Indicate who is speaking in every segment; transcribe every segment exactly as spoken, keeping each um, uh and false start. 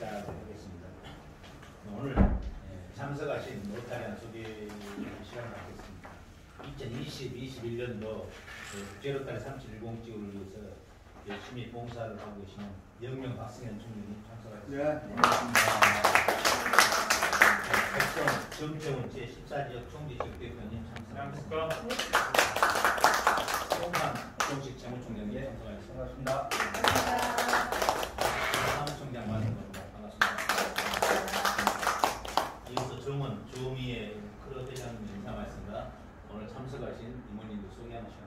Speaker 1: 하겠습니다. 오늘 참석하신 로타리안 소개 시간을 갖겠습니다. 이천이십 이십일 년도 국제로타리 삼칠일공 지구를 위해서 열심히 봉사를 하고 계시는 영명 박승현 총리님 참석하셨습니다.
Speaker 2: 네, 반갑습니다.
Speaker 1: 백성 정청훈 제십사 지역 총지 지역대표님 참석하셨습니다. 홍만 정식 재무총장님 참석하셨습니다. 사무총장 말씀드립니다. 이어서 정원 조미의 클럽 회장님 인사 말씀과 오늘 참석하신 임원님들 소개하는 시간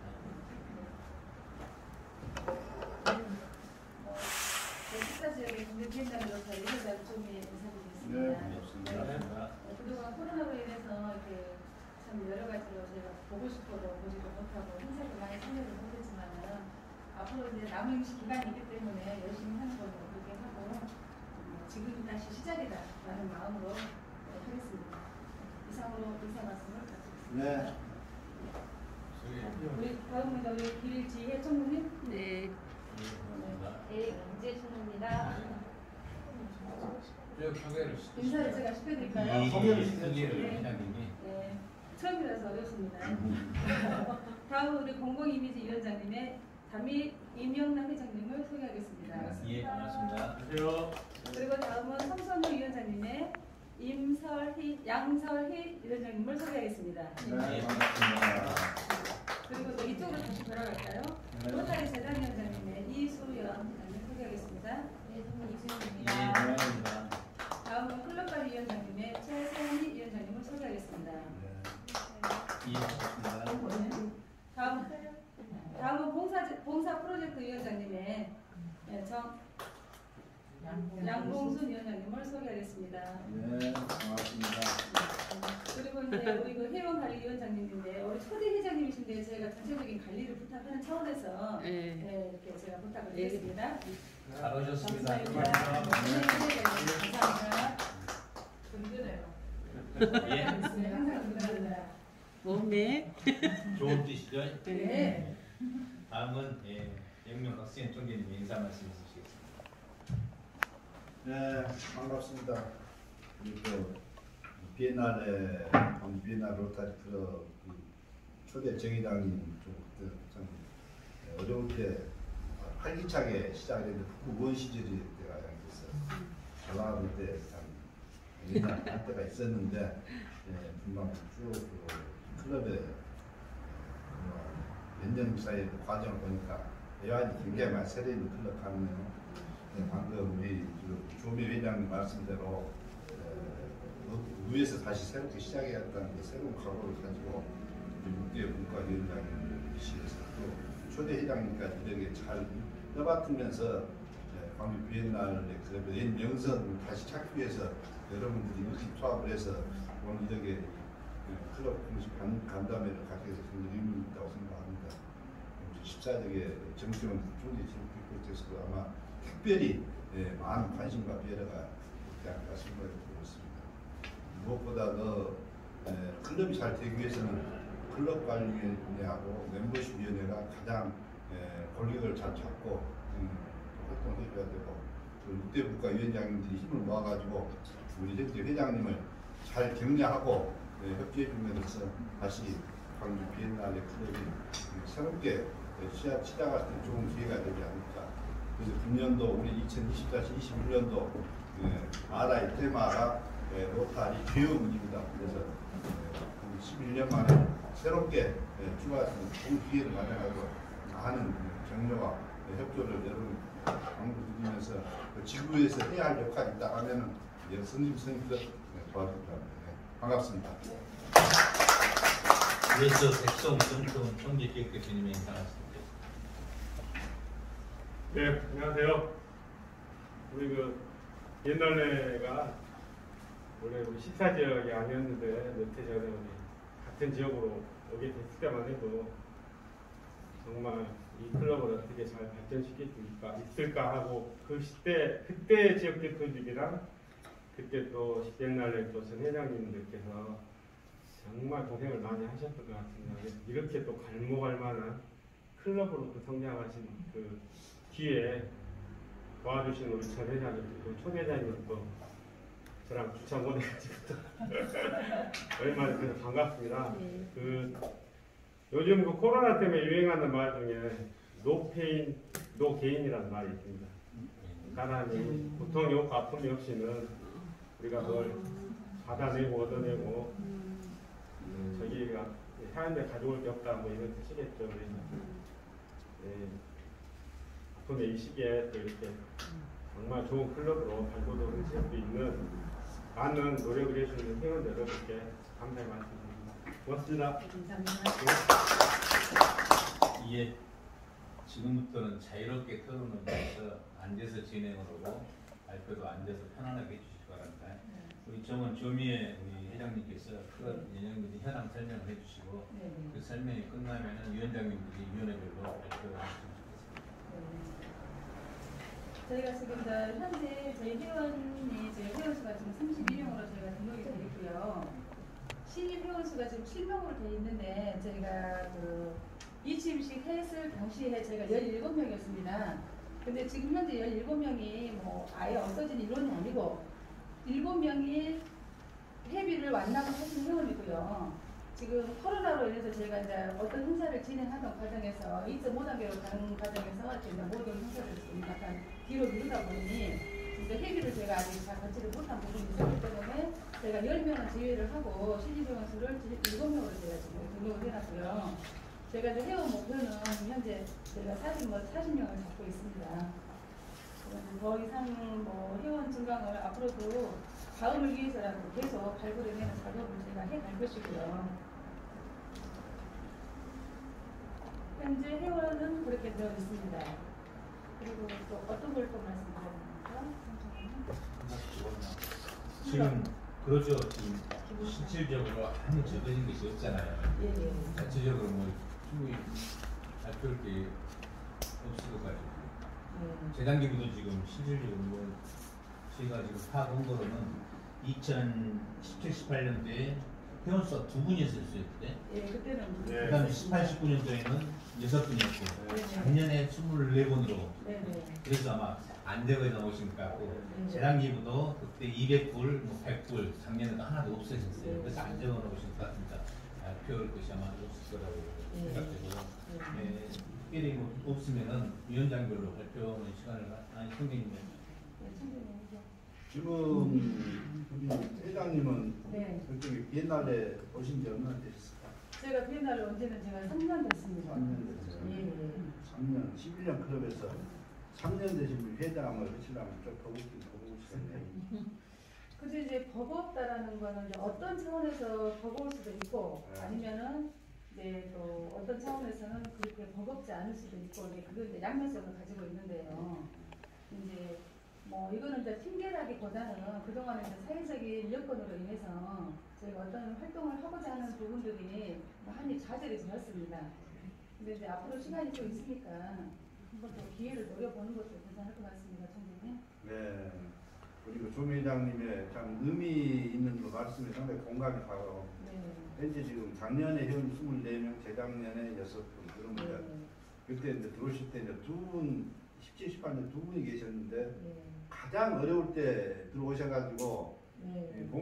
Speaker 1: 갖겠습니다.
Speaker 3: 십사 지역의 공동위원장으로서 이회장 조미의 인사드리겠습니다.
Speaker 2: 네, 반갑습니다.
Speaker 3: 네, 그동안 코로나로 인해서 이렇게 참 여러 가지로 제가 보고 싶어도 보지도 못하고 행사도 많이 참여를 못했지만은 앞으로 이제 남은 임시 기간이 있기 때문에 열심히 하는 걸로 그렇게 하고 어, 지금 다시 시작이다라는 마음으로 네, 하겠습니다. 이상으로 인사 말씀을 드리겠습니다.
Speaker 2: 네.
Speaker 3: 우리 다음은 우리 길지혜 총무님.
Speaker 4: 네.
Speaker 3: 네, 김재순입니다. 인사를 제가 시켜드릴까요?
Speaker 1: 이승일 회장님이
Speaker 3: 네, 처음이라서 어렵습니다. 다음 우리 공공이미지위원장님의 담임 임영남 회장님을 소개하겠습니다.
Speaker 1: 예, 반갑습니다.
Speaker 5: 안녕하세요.
Speaker 3: 그리고 다음은 성선우 위원장님의 임설희, 양설희 위원장님을 소개하겠습니다.
Speaker 2: 네, 반갑습니다.
Speaker 3: 그리고 또 이쪽으로 다시 돌아갈까요?
Speaker 2: 네.
Speaker 3: 로타리 재단위원장님의 이수연 위원장님 소개하겠습니다. 네, 저는
Speaker 1: 예,
Speaker 3: 이수연입니다.
Speaker 1: 반갑습니다.
Speaker 3: 다음은 클럽관리위원장님의 최세현희 위원장님을 소개하겠습니다.
Speaker 1: 예, 반갑습니다.
Speaker 3: 다음, 다음은 봉사, 봉사 프로젝트 위원장님의 네, 정, 양봉순 위원장님을 소개하겠습니다.
Speaker 2: 네, 반갑습니다.
Speaker 3: 그리고 이제 우리 그 회원관리위원장님인데 우리 초대 회장님이신데 저희가 전체적인 관리를 부탁하는 차원에서
Speaker 4: 네.
Speaker 3: 네, 이렇게 제가 부탁을 드렸습니다.
Speaker 1: 잘 오셨습니다.
Speaker 3: 감사합니다. 네, 감사합니다. 든든해요.
Speaker 1: 예,
Speaker 3: 항상 든든합니다.
Speaker 4: 몸에
Speaker 1: 좋은 뜻이죠.
Speaker 3: 네.
Speaker 1: 다음은 예, 영명 박승현 총재님 인사 말씀 해주시겠습니다.
Speaker 2: 네, 반갑습니다. 우리 또 비엔날에 비엔날 로타리 클럽 초대 정의당님 좀참 어려울 때 활기차게 시작했는데 후원 시절이 때가 있어서 전화할 때참 옛날 할 때가 있었는데 예, 금방 쭉 그 클럽에 몇 년 사이에 과정을 보니까 여하니 굉장히 많이 세대 있는 클럽 같네요. 네, 방금 우리 조미 회장님 말씀대로 위에서 다시 새롭게 시작해야겠다는 그 새로운 각오를 가지고 육대 문과위원장님이시면서 또 초대 회장님까지 이렇게 잘 떠받들면서 광주 비엔날의 클럽의 옛 명성을 다시 찾기 위해서 여러분들이 의식투합을 해서 오늘 이렇게 클럽 공식 간담회를 갖게 해서 굉장히 의미 있다고 생각합니다. 십사 적의 정치원 총리 지역비코트에서도 아마 특별히 예, 많은 관심과 배려가 있지 않을까 생각이 들고 있습니다. 무엇보다도 예, 클럽이 잘 되기 위해서는 클럽관리위원회하고 멤버십위원회가 가장 예, 권력을 잘 잡고 음, 활동해줘야 되고 육대 국가위원장님들이 힘을 모아가지고 우리 현재 회장님을 잘 격려하고 예, 협조해주면서 다시 광주 비엔날레 클럽이 새롭게 시작, 시작할 때 좋은 기회가 되지 않을까. 그래서 금년도 우리 이천이십사 이십일 년도 예, 아라의 테마가 예, 로타리 교육입니다. 그래서 예, 십일 년 만에 새롭게 예, 추가해서 좋은 기회를 마련하고 많은 격려와 예, 협조를 여러분 강구드리면서 그 지구에서 해야 할 역할이 있다 하면은 예, 성심성의껏 예, 도와드립니다. 예, 반갑습니다.
Speaker 1: 이어서 백성 정청훈 총재 기획대표님의 인사 말씀.
Speaker 5: 네, 안녕하세요. 우리 그 옛날에가 원래 우리 십사 지역이 아니었는데 몇 해 전에 우리 같은 지역으로 오게 됐을 때만 해도 정말 이 클럽을 어떻게 잘 발전시킬 수 있을까 하고 그 시대 그때 지역 대표직이랑 그때 또 옛날에 또 전 회장님들께서 정말 고생을 많이 하셨던 것 같습니다. 이렇게 또 갈모갈 만한 클럽으로 또 성장하신 그 뒤에 도와주신 우리 전 회장님, 그리고 초 회장님 또 저랑 주차 못해가지고 또 오랜만에 뵈서 반갑습니다.
Speaker 3: 네.
Speaker 5: 그 요즘 그 코로나 때문에 유행하는 말 중에 노 페인, 노 게인이라는 말이 있습니다. 사람이 고통이 없고 아픔이 없이는 우리가 뭘 받아내고 얻어내고 음, 저기가 사는데 가져올 게 없다 뭐 이런 뜻이겠죠. 그래서 네, 아픔의 이 시기에 또 이렇게 정말 좋은 클럽으로 발돋움을 칠 수 있는 많은 노력을 해주는 회원 여러분께 감사의 말씀드립니다. 고맙습니다.
Speaker 3: 감사합니다.
Speaker 1: 이에 지금부터는 자유롭게 토론을 해서 앉아서 진행을 하고 발표도 앉아서 편안하게 해주시기 바랍니다. 우리 정원 조미애 우리 회장님께서 그런 연령들이 현황 설명을 해주시고
Speaker 3: 네, 네.
Speaker 1: 그 설명이 끝나면은 위원장님들이 위원회별로 발표를 하시면 좋겠습니다.
Speaker 3: 저희가 지금 저 현재 저희 회원이 저희 회원 수가 지금 삼십이 명으로 저희가 등록이 되어 있고요. 신입 회원 수가 지금 칠 명으로 되어 있는데 저희가 그 이취임식 했을 당시에 저희가 열일곱 명이었습니다. 근데 지금 현재 열일곱 명이 뭐 아예 없어진 일원이 아니고 일곱 명이 회비를 완납을 하신 회원이고요. 지금 코로나로 인해서 저희가 이제 어떤 행사를 진행하던 과정에서 이 점 오 단계로 가는 과정에서 이제 모든 행사를 좀 약간 뒤로 미루다 보니 이제 회비를 제가 아직 잘 받지를 못한 부분이 있었기 때문에 제가 열 명은 제외를 하고 신입 회원 수를 일곱 명으로 제가 지금 등록을 해놨고요. 제가 이제 회원 목표는 현재 제가 사십, 뭐 사십 명을 잡고 있습니다. 더 이상 뭐 회원 증강을 앞으로도 다음을 위해서라도 계속 발굴해내는 작업을 제가 해갈 것이고요. 현재 회원은 그렇게 되어 있습니다. 그리고 또 어떤 걸 또 말씀드립니까?
Speaker 1: 지금 그렇죠. 지금 실질적으로 아무 적어진 것이 없잖아요.
Speaker 3: 예, 예.
Speaker 1: 자체적으로 뭐 충분히 발표할 게 없을 것 같아요.
Speaker 3: 예.
Speaker 1: 재단기부도 지금 실질적으로 뭐 저희가 지금 파악한 거로는 이천십칠, 십팔 년도에 회원 수가 두 분이었을 수 있대.
Speaker 3: 예, 그때는
Speaker 5: 예.
Speaker 1: 그 다음에 십팔, 십구 년도에는 여섯 분이었고
Speaker 3: 네.
Speaker 1: 작년에 스물네 번으로
Speaker 3: 네네.
Speaker 1: 그래서 아마 안 되고 나오신 것 같고
Speaker 3: 네.
Speaker 1: 재단기부도 그때 이백 불, 뭐 백 불 작년에도 하나도 없어졌어요.
Speaker 3: 네.
Speaker 1: 그래서 안 적어 놓으신 것 같습니다. 발표할 것이 아마 없을 거라고
Speaker 3: 네.
Speaker 1: 생각되고
Speaker 3: 네.
Speaker 1: 예, 특별히 뭐 없으면은 위원장별로 발표하는 시간을 많이 챙기는
Speaker 3: 네, 청소년이죠.
Speaker 2: 지금 우리 회장님은
Speaker 3: 네.
Speaker 2: 저기 옛날에 오신 지 얼마나 되셨을까?
Speaker 3: 제가 비엔날레 온 지는 제가 삼 년 됐습니다.
Speaker 2: 삼 년 됐어요.
Speaker 3: 예, 예.
Speaker 2: 삼 년, 십일 년 클럽에서 삼 년 되신 분 회장을 하시려면 좀 버겁긴 버거우시겠네요.
Speaker 3: 그저 이제 버겁다라는 거는 이제 어떤 차원에서 버거울 수도 있고
Speaker 2: 네.
Speaker 3: 아니면은 이제 또 어떤 차원에서는 그렇게 버겁지 않을 수도 있고 이제 그걸 이제 양면성을 가지고 있는데요. 이제 뭐 이거는 이제 핑계라기보다는 그동안에 이제 사회적인 여건으로 인해서 저희가 어떤 활동을 하고자 하는 부분들이 많이 좌절이 되었습니다. 근데 이제 앞으로 시간이 좀 있으니까 한번 더 기회를 노려보는 것도 괜찮을 것 같습니다, 총장님.
Speaker 2: 네. 그리고 조 회장님의 참 의미 있는 그 말씀에 상당히 공감이 가고
Speaker 3: 네.
Speaker 2: 현재 지금 작년에 회원 이십사 명, 재작년에 여섯 분 그러면
Speaker 3: 네.
Speaker 2: 그때 이제 들어오실 때 이제 두 분, 십칠, 십팔 년 두 분이 계셨는데
Speaker 3: 네.
Speaker 2: 가장 어려울 때 들어오셔가지고
Speaker 3: 네.
Speaker 2: 이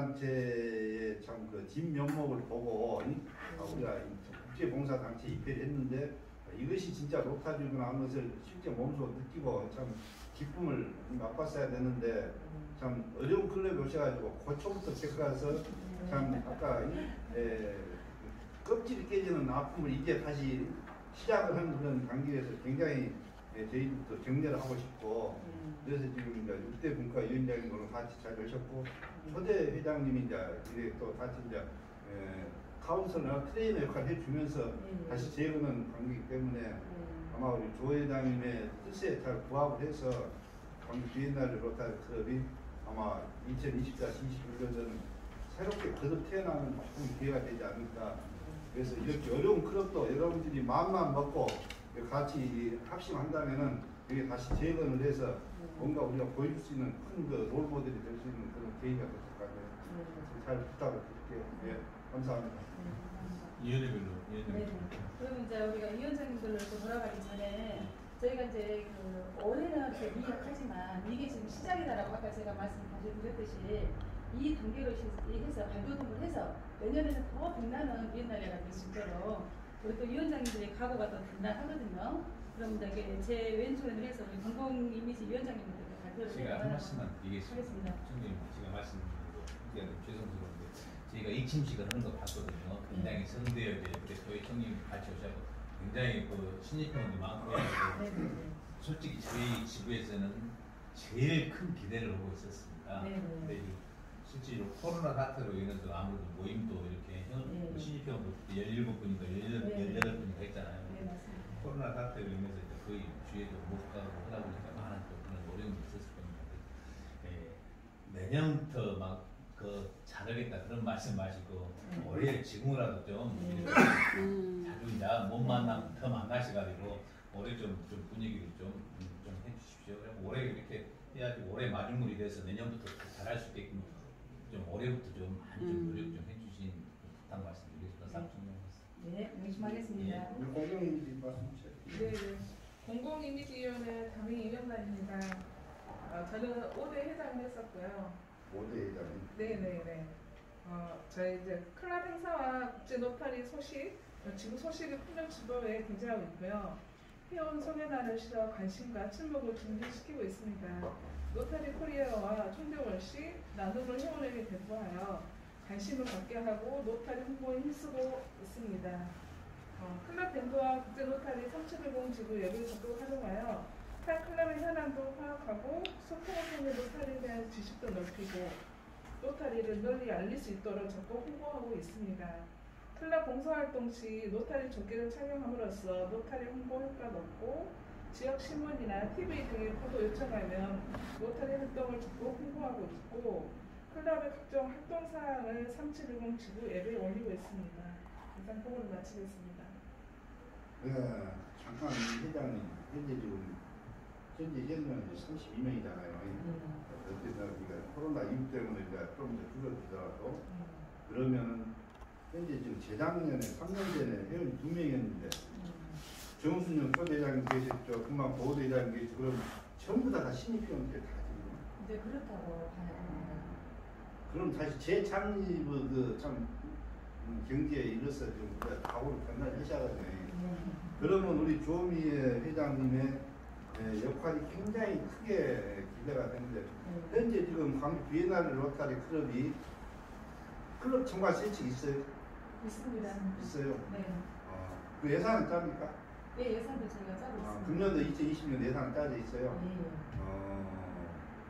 Speaker 2: 봉사단체의 참 그 진면목을 보고 이- 아, 우리가 이 국제봉사단체에 입회를 했는데 이것이 진짜 로타리구나 하는 것을 실제 몸소 느끼고 참 기쁨을 맛봤어야 되는데 참 어려운 클럽에 오셔가지고 고초부터 겪어서 참 아까 이, 에, 껍질이 깨지는 아픔을 이제 다시 시작을 하는 그런 단계에서 굉장히 예, 저희부터 격려를 하고 싶고 그래서 지금 이제 육 대 분과 위원장님으로 같이 잘 오셨고 초대 회장님이 이제 이제 또 같이 이제 에, 카운슬러 트레이너 역할을 해주면서 다시 재거는 관계이기 때문에 아마 우리 조 회장님의 뜻에 잘 부합을 해서 광주 비엔날레 로타리 클럽이 아마 이천이십사, 이십일 년도는 새롭게 거듭 태어나는 좋은 기회가 되지 않을까. 그래서 이렇게 어려운 클럽도 여러분들이 마음만 먹고 같이 합심한다면은 이게 다시 재건을 해서 뭔가 우리가 보여줄 수 있는 큰 그 롤모델이 될 수 있는 그런 계기가 될 것 같아요. 잘 부탁을 드릴게요. 예, 감사합니다.
Speaker 1: 위원회별로
Speaker 3: 네.
Speaker 1: 위원장님.
Speaker 3: 그럼 이제 우리가 위원장님들로 또 돌아가기 전에 저희가 이제 그 올해는 이렇게 미약하지만 이게 지금 시작이다라고 아까 제가 말씀 다시 드렸듯이 이 단계로 시- 해서 발돋움을 해서 내년에는 더 빛나는 비엔날레가 될 수 있도록 우리 또 위원장님들의 각오가 더 단단하거든요. 그럼 이제 제 왼손을 해서 우리 공공 이미지 위원장님들께 발표를
Speaker 1: 제가 한 말씀만 드리겠습니다.
Speaker 3: 하겠습니다.
Speaker 1: 총장님 제가 말씀드린 거 그게 죄송스러운데 저희가 이 침식을 하는 거 봤거든요. 굉장히 성대하게 그때 저희 총장님 같이 오셔서 굉장히 그 신입병원이 많고 해가지고
Speaker 3: 네, 네, 네.
Speaker 1: 솔직히 저희 지부에서는 제일 큰 기대를 하고 있었습니다.
Speaker 3: 네, 네.
Speaker 1: 근데 이 실제로 코로나 사태로 인해서 아무래도 모임도 이렇게
Speaker 3: 네, 네.
Speaker 1: 신입병원도 열일곱 분인가 열여덟 분인가 했잖아요.
Speaker 3: 네, 맞습니다.
Speaker 1: 코로나 사태로 인해서 이제 거의 주에도 못 가고 하다 보니까 많은 또 그런 어려움이 있었을 겁니다. 예, 내년부터 막 그 잘하겠다 그런 말씀 마시고
Speaker 3: 네.
Speaker 1: 올해 지금이라도 좀
Speaker 3: 네.
Speaker 1: 이렇게 자주 이제 못 만나면 더 만나셔가지고 올해 좀, 좀 분위기를 좀, 좀 해주십시오. 그리고 올해 이렇게 해야지 올해 마중물이 돼서 내년부터 잘할 수 있게끔 좀 올해부터 좀 많이 좀 노력 좀 해주신 부탁 말씀드리겠습니다. 쌍충님.
Speaker 3: 네, 명심하겠습니다.
Speaker 2: 우리 공공인지 말씀 주세요.
Speaker 4: 네, 네. 공공이미지위원회 담임 이명란입니다. 어, 저는 오 대 회장을 했었고요.
Speaker 2: 오 대 회장님.
Speaker 4: 네네네. 어, 저희 이제 클럽 행사와 국제 노타리 소식, 어, 지금 소식이 풍년지도에 등장하고 있고요. 회원 소개란을 실어 관심과 친목을 증진시키고 있습니다. 노타리 코리아와 총대월시 나눔을 회원에게 배부하여 관심을 갖게 하고 노타리 홍보에 힘쓰고 있습니다. 어, 클럽 밴드와 국제 노타리 삼천백공 지구 예를 적극 활용하여 타 클럽의 현황도 파악하고 소통을 통해 노타리에 대한 지식도 넓히고 노타리를 널리 알릴 수 있도록 적극 홍보하고 있습니다. 클럽 봉사활동 시 노타리 조끼를 착용함으로써 노타리 홍보 효과가 높고 지역 신문이나 티비 등의 보도 요청하면 노타리 활동을 적극 홍보하고 있고 클럽의 각종 활동 사항을 삼천백공 지구 앱에 올리고 있습니다. 이상 보고를 마치겠습니다.
Speaker 2: 네, 잠깐 회장님 현재 지금 현재 회원은 삼십이 명이잖아요. 어쨌든 우리가 코로나 이후 때문에 이제 좀 이제 줄어들더라도 그러면은 현재 지금 재작년에 삼 년 전에 회원이 두 명이었는데 정순영 초대장님 계셨죠. 금방 보호대장님 계시고 그럼 전부 다, 다 신입회원들 다 지금.
Speaker 3: 이제 그렇다고 봐야 됩니다.
Speaker 2: 그럼 다시 재창립의 그참 경제에 이르러서 좀 우리가 각오를 단단히 하셔야거든요. 그러면 우리 조미애 회장님의 예, 역할이 굉장히 크게 기대가 되는데 현재 지금 광주 비엔날레 로타리 클럽이 클럽 총괄 세칙 있어요?
Speaker 3: 있습니다.
Speaker 2: 있어요.
Speaker 3: 네.
Speaker 2: 어, 그 예산은 짭니까?
Speaker 3: 네, 예산도 저희가 짜고
Speaker 2: 아,
Speaker 3: 있습니다.
Speaker 2: 금년도 이천이십 년 예산 짜져 있어요.
Speaker 3: 네.
Speaker 2: 어,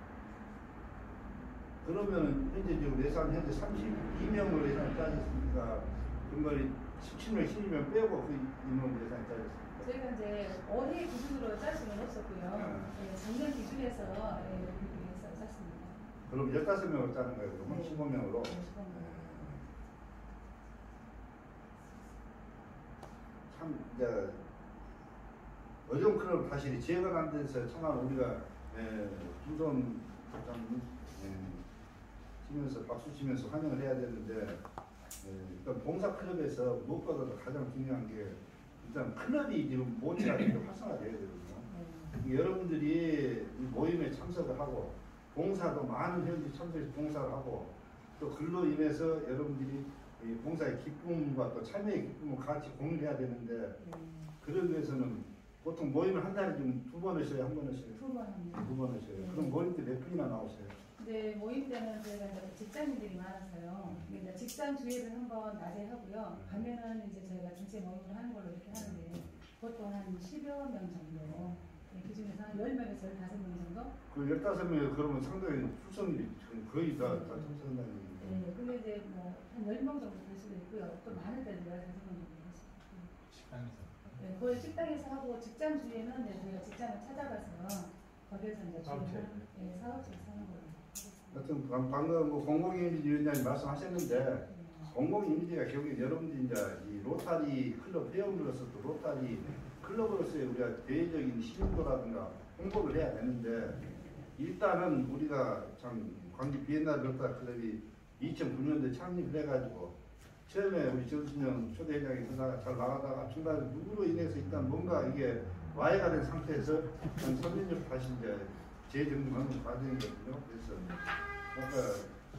Speaker 2: 그러면 현재 지금 예산 현재 삼십이 명으로 예산 짜졌으니까 금번에 십칠 명, 십이 명 빼고 그 인원 예산 짜졌습니다.
Speaker 3: 저희가 이제 올해 기준으로 짤 수는 없었고요.
Speaker 2: 네.
Speaker 3: 예, 작년 기준에서 예, 이렇게 해서 짰습니다.
Speaker 2: 그럼 열다섯 명으로 짜는 거예요. 그러면
Speaker 3: 네.
Speaker 2: 십오 명으로.
Speaker 3: 네, 십오 명.
Speaker 2: 참 이제 어려운 클럽 사실이 제가 안 돼서 참아 우리가 두손 참 치면서 박수 치면서 환영을 해야 되는데 에, 일단 봉사 클럽에서 무엇보다도 가장 중요한 게 일단 클럽이 지금 모치라는 게 활성화돼야 되거든요.
Speaker 3: 네.
Speaker 2: 여러분들이 이 모임에 참석을 하고 봉사도 많은 회원들이 참석해서 봉사를 하고 또 글로 인해서 여러분들이 이 봉사의 기쁨과 또 참여의 기쁨을 같이 공유해야 되는데
Speaker 3: 네.
Speaker 2: 그러기 위해서는 보통 모임을 한 달에 좀 두 번 하셔요, 한 번 하셔요?
Speaker 3: 두 번 합니다.
Speaker 2: 두 번 하셔요.
Speaker 3: 네.
Speaker 2: 그럼 모임 때 몇 분이나 나오세요?
Speaker 3: 이제 모임 때는 저희가 이제 직장인들이 많아서요. 이제 직장 주회를 한번 낮에 하고요. 밤에는 이제 저희가 전체 모임을 하는 걸로 이렇게 하는데 보통 한 십여 명 정도. 네, 그 중에서 한 열 명에서 열다섯 명 정도?
Speaker 2: 그 열다섯 명이 그러면 상당히 출석률이 거의 다, 다 출석한다는 얘기죠.
Speaker 3: 네, 근데 이제 뭐 한 열 명 정도 될 수도 있고요. 또 많을 때는 열다섯 명 정도 될 수도 있고요.
Speaker 1: 식당에서.
Speaker 3: 네, 거의 식당에서 하고 직장 주에는 이제 저희가 직장을 찾아가서 거기에서 이제
Speaker 5: 사업체.
Speaker 3: 주회를 하는, 네, 사업체에서 하는 걸로.
Speaker 2: 하여튼 방- 방금 뭐 공공이미지 위원장님 말씀하셨는데
Speaker 3: 네.
Speaker 2: 공공이미지가 결국에 여러분들이 이제 이 로타리 클럽 회원으로서 또 로타리 클럽으로서의 우리가 대외적인 신용도라든가 홍보를 해야 되는데 일단은 우리가 참 광주 비엔날레 로타리 클럽이 이천구 년도에 창립을 해가지고 처음에 우리 정순영 초대회장이 그다가 잘 나가다가 중간에 누구로 인해서 일단 뭔가 이게 와해가 된 상태에서 한 삼 년 전 다시 이제 재정립하는 과정이거든요. 그래서 뭔가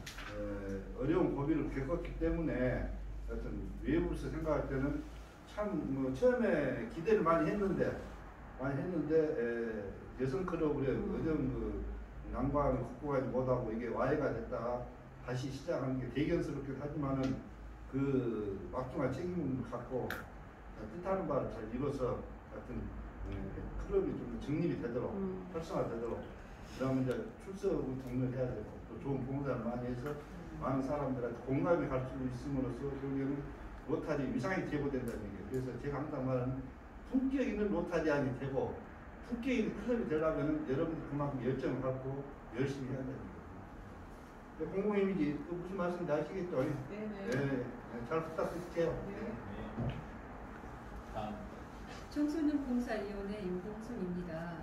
Speaker 2: 에, 어려운 고비를 겪었기 때문에 어떤 외부에서 생각할 때는 참 뭐 처음에 기대를 많이 했는데 많이 했는데 에, 여성 클럽의 어려운 그 난관을 극복하지 못하고 이게 와해가 됐다가 다시 시작하는 게 대견스럽긴 하지만은 그 막중한 책임을 갖고 뜻하는 바를 잘 이뤄서 같은 에, 클럽이 좀 정립이 되도록
Speaker 6: 음.
Speaker 2: 활성화되도록 그다음에 이제 출석을 독려해야 되고 또 좋은 봉사를 많이 해서 많은 사람들한테 공감이 갈 수 있음으로써 결국에는 로타리 위상이 제고된다는 얘기예요. 그래서 제가 항상 말하는 품격 있는 로타리안이 되고 품격 있는 클럽이 되려면 여러분들 그만큼 열정을 갖고 열심히 해야 되는 거예요. 공공 이미지 또 무슨 말씀인지 아시겠죠?
Speaker 4: 네네.
Speaker 2: 네, 네, 잘 부탁드릴게요.
Speaker 4: 네.
Speaker 1: 네. 다음.
Speaker 3: 청소년 봉사위원회 임동순입니다.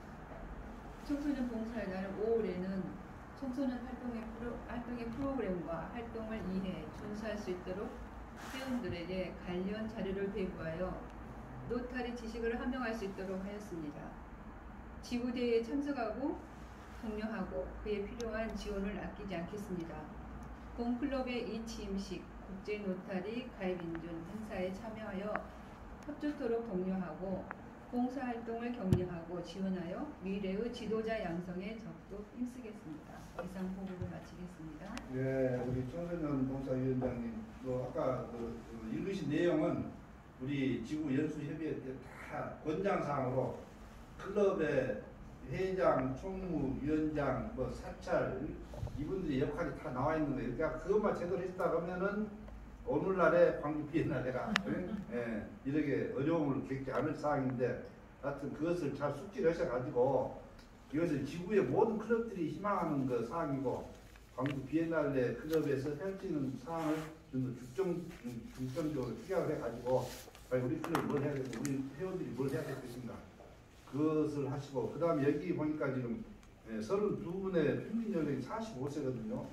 Speaker 3: 청소년 봉사의 날 오월에는 청소년 활동의, 프로, 활동의 프로그램과 활동을 이해, 준수할 수 있도록 회원들에게 관련 자료를 배부하여 노타리 지식을 함양할 수 있도록 하였습니다. 지구대회에 참석하고 독려하고 그에 필요한 지원을 아끼지 않겠습니다. 본클럽의 이 취임식, 국제 노타리 가입인준 행사에 참여하여 협조토록 독려하고 봉사활동을 격려하고 지원하여 미래의 지도자 양성에 적극 힘쓰겠습니다. 이상 보고를 마치겠습니다.
Speaker 2: 네, 우리 청소년 봉사위원장님, 또 아까 그, 그 읽으신 내용은 우리 지구 연수협의회 때 다 권장사항으로 클럽의 회장, 총무, 위원장, 뭐 사찰 이분들의 역할이 다 나와 있는 거예요. 그러니까 그것만 제대로 했다 그러면은 오늘날의 광주 비엔날레가 예, 이렇게 어려움을 겪지 않을 사항인데, 하여튼 그것을 잘 숙지를 하셔가지고 이것을 지구의 모든 클럽들이 희망하는 그 사항이고 광주 비엔날레 클럽에서 펼치는 사항을 좀 중점, 중점적으로 투자를 해가지고 과연 우리 클럽이 뭘 해야 되고 우리 회원들이 뭘 해야 될 것인가 그것을 하시고, 그 다음에 여기 보니까 지금 예, 서른두 분의 평균 연령이 사십오 세거든요.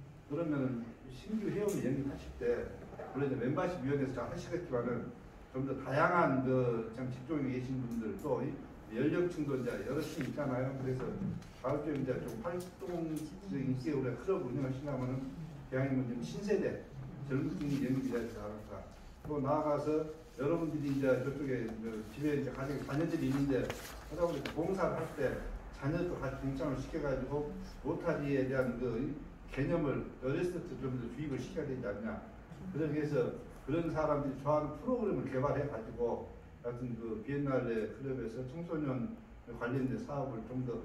Speaker 2: 그러면 신규 회원을 영입하실 때 물론 이제 멤버십 위원회에서 잘 하시겠지만은 좀 더 다양한 그 참 직종에 계신 분들 또 연령층도 이제 여러 층 있잖아요. 그래서 다음 주에 이제 좀 활동적인 있게 우리가 클럽 운영하시려면은 대한민국 좀 신세대 젊은 층이 영입이 되지 않을까. 또 나아가서 여러분들이 이제 저쪽에 이제 집에 이제 가족이 자녀들이 있는데 하다 보니까 봉사를 할 때 자녀도 같이 동참을 시켜가지고 로타리에 대한 그 개념을 어렸을 때부터 좀 더 주입을 시켜야 되지 않냐. 그렇게 해서 그런 사람들이 좋아하는 프로그램을 개발해 가지고 같은 그 비엔날레 클럽에서 청소년 관련된 사업을 좀 더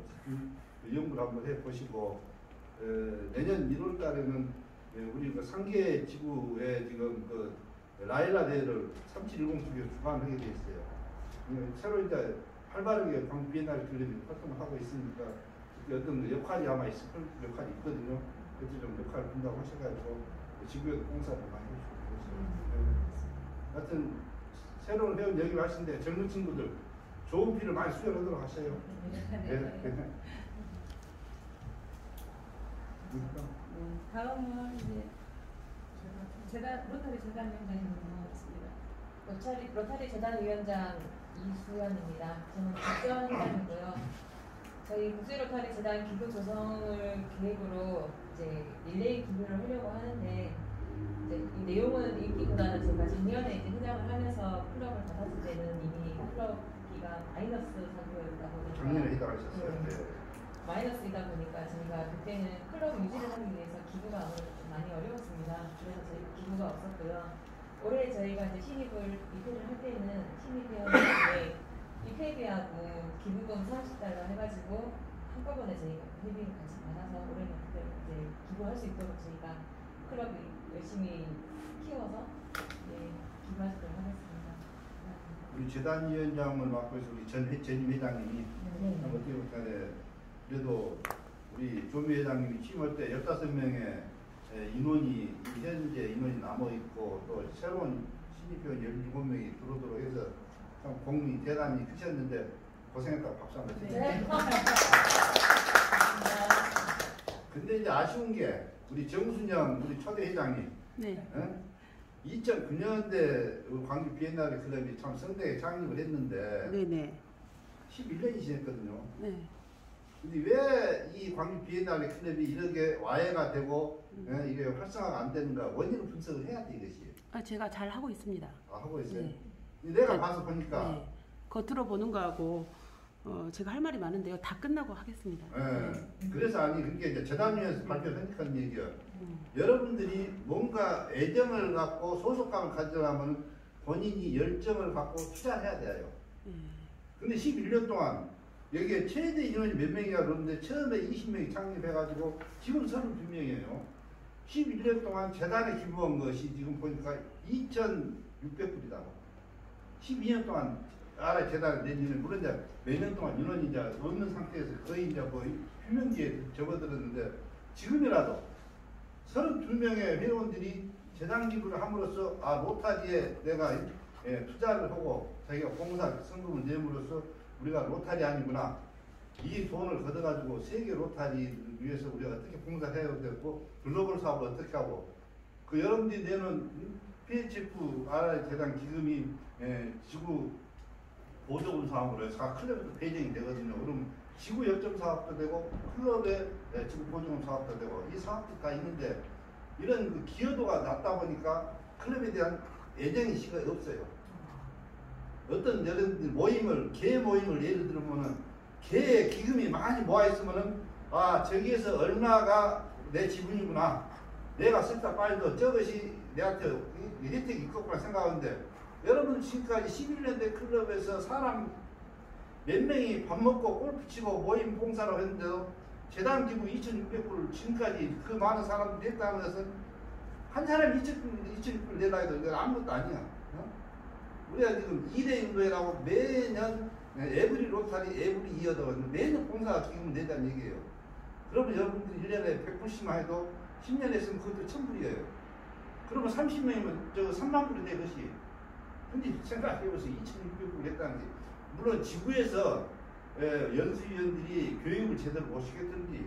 Speaker 2: 연구를 한번 해 보시고, 에, 내년 일월 달에는 우리 그 상계 지구에 지금 그 라일라 대회를 삼칠일공 쪽에서 주관을 하게 돼 있어요. 새로 이제 활발하게 광주 비엔날레 클럽이 활동을 하고 있으니까 어떤 역할이 아마 있을 역할이 있거든요. 그때 좀 역할을 분담 하셔가지고 지구에도 봉사를 많이 해주시고 그랬어요. 하여튼 새로운 회원 영입을 하시는데 젊은 친구들 좋은 피를 많이 수혈하도록 하셔요. 네.
Speaker 7: 네, 다음은 이제 재단 로타리 재단 위원장님 모셨습니다. 로타리 로타리 재단 위원장 이수연입니다. 저는 국정회장이고요. 저희 국제 로타리 재단 기부 조성을 계획으로 이제 릴레이 기부를 하려고 하는데, 이제 이 내용은 읽기보다는 제가 작년에 이제 회장을 하면서 클럽을 받았을 때는 이미 클럽기가 마이너스 상태였다 보니까
Speaker 2: 작년에 해당하셨어요.
Speaker 7: 네. 마이너스이다 보니까 저희가 그때는 클럽 유지를 하기 위해서 기부가 아무래도 좀 많이 어려웠습니다. 그래서 저희 기부가 없었고요. 올해 저희가 이제 신입을 입회를 할 때는 신입 회원들에게 입회비하고 기부금 삼십 달러 해가지고 한꺼번에 저희가 회비를 같이 받아서 올해는 그때 이제 기부할 수 있도록 저희가 클럽이 열심히 키워서 네, 기부하도록 하겠습니다.
Speaker 2: 우리 재단위원장을 맡고 있어 우리 전 전임 회장님이
Speaker 7: 네.
Speaker 2: 어떻게 보면 그래도 우리 조미 회장님이 취임할 때 열다섯 명의 인원이 현재 인원이 남아 있고 또 새로운 신입회원 열일곱 명이 들어오도록 해서 참 공이 대단히 크셨는데 고생했다고 박수 한번 주세요.
Speaker 7: 네.
Speaker 2: 근데 이제 아쉬운 게 우리 정순영 우리 초대 회장님
Speaker 6: 네.
Speaker 2: 어? 이천구 년대 광주 비엔날레 클럽이 참 성대하게 창립을 했는데
Speaker 6: 네네.
Speaker 2: 십일 년이 지났거든요.
Speaker 6: 네.
Speaker 2: 근데 왜 이 광주 비엔날레 클럽이 이렇게 와해가 되고
Speaker 6: 음.
Speaker 2: 예, 이게 활성화가 안 되는가 원인을 분석을 해야 돼 이것이.
Speaker 6: 아, 제가 잘 하고 있습니다.
Speaker 2: 아, 하고 있어요.
Speaker 6: 네.
Speaker 2: 내가
Speaker 6: 네.
Speaker 2: 봐서 보니까
Speaker 6: 네. 겉으로 보는 거하고 어, 제가 할 말이 많은데요. 다 끝나고 하겠습니다.
Speaker 2: 예. 그래서 아니 그게 이제 재단위에서 발표한 얘기야.
Speaker 6: 음.
Speaker 2: 여러분들이 뭔가 애정을 갖고 소속감을 가지려면 본인이 열정을 갖고 투자해야 돼요.
Speaker 6: 음.
Speaker 2: 근데 십일 년 동안 여기에 최대 인원이 몇 명이야 그러는데 처음에 이십 명이 창립해가지고 지금 삼십이 명이에요. 십일 년 동안 재단에 기부한 것이 지금 보니까 이천육백 불이다. 십이 년 동안 알아 재단에 내지는 물론 이제 몇 년 동안 인원이 이제 없는 상태에서 거의 이제 뭐 휴명기에 접어들었는데 지금이라도 서른두 명의 회원들이 재단 기부를 함으로써 아 로타리에 내가 예, 투자를 하고 자기가 봉사 성금을 내므로써 우리가 로타리 아니구나. 이 돈을 걷어가지고 세계 로타리를 위해서 우리가 어떻게 봉사해야 되고 글로벌 사업을 어떻게 하고 그 여러분들이 내는 피에이치에프 알아야 재단 기금이 예, 지구 보조금 사업으로 해서 각 클럽에도 배정이 되거든요. 그럼 지구 역점 사업도 되고 클럽의 예, 지구 보조금 사업도 되고 이 사업도 다 있는데 이런 그 기여도가 낮다 보니까 클럽에 대한 애정이 시가 없어요. 어떤 여러분들 모임을 개 모임을 예를 들면은 개 기금이 많이 모아 있으면은 아 저기에서 얼마가 내 지분이구나 내가 쓸다 빨리도 저것이 내한테 혜택이 있겠구나 생각하는데 여러분 지금까지 십일 년 된 클럽에서 사람 몇 명이 밥 먹고 골프 치고 모임 봉사를 했는데도 재단 기부 이천육백 불을 지금까지 그 많은 사람들이 했다는 것은 한 사람이 이천육백 불 내다 해도 이건 아무것도 아니야. 어? 우리가 지금 이 대 인도회라고 매년 에브리 로타리 에브리 이어도 매년 봉사 기금을 내자는 얘기예요. 그러면 여러분들이 일 년에 백불씩만 해도 십 년 했으면 그것도 천 불이에요. 그러면 삼십 명이면 저 삼만 불이 돼 것이. 근데 생각해보세요. 이천육백 불 했다는 게 물론 지구에서 에, 연수위원들이 교육을 제대로 못 시켰든지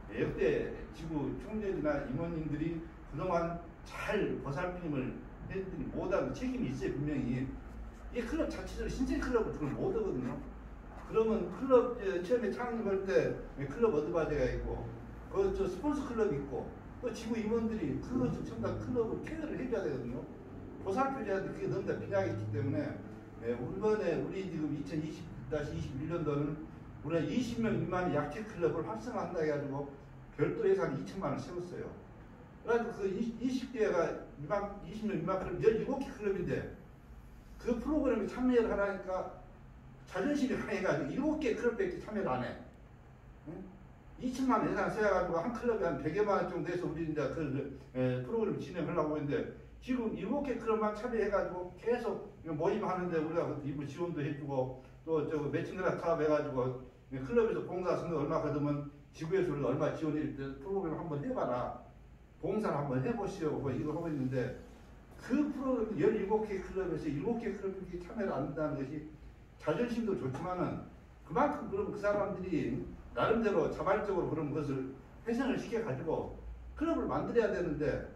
Speaker 2: 역대 지구 총재나 임원님들이 그동안 잘 보살핌을 했더니 못하는 책임이 있어요. 분명히 이 클럽 자체적으로 신생 클럽을 그걸 못 하거든요. 그러면 클럽 에, 처음에 창립할 때 클럽 어드바이저가 있고 그 저 스폰서 클럽이 있고 또 지구 임원들이 그것을 전부 다 클럽을 케어를 해줘야 되거든요. 보살펴줘야 돼. 그게 너무 다 필요하기 때문에 네, 이번에 우리 지금 이천이십 이십일 년도는 우리가 이십 명 미만의 약체 클럽을 활성화한다 해가지고 별도 예산 이천만 원 세웠어요. 그래가지고 그 이십 개가 이십 명 미만 클럽 열일곱 개 클럽인데 그 프로그램에 참여를 하라니까 자존심이 상해가지고 일곱 개 클럽밖에 참여를 안 해. 응? 이천만 원 예산 세워가지고 한 클럽에 한 백여만 원 정도 해서 우리 이제 그 에, 프로그램 진행하려고 했는데 지금 일곱 개 클럽만 참여해가지고 계속 모임하는데 우리가 일부 지원도 해주고 또 저 매칭그라 타업 해가지고 클럽에서 봉사 성금 얼마 받으면 지구에서 우리가 얼마 지원해 때 프로그램 한번 해봐라. 봉사를 한번 해보시오. 뭐 이거 하고 있는데 그 프로그램 열일곱 개 클럽에서 일곱 개 클럽이 참여를 안 한다는 것이 자존심도 좋지만은 그만큼 그럼 그 사람들이 나름대로 자발적으로 그런 것을 회생을 시켜가지고 클럽을 만들어야 되는데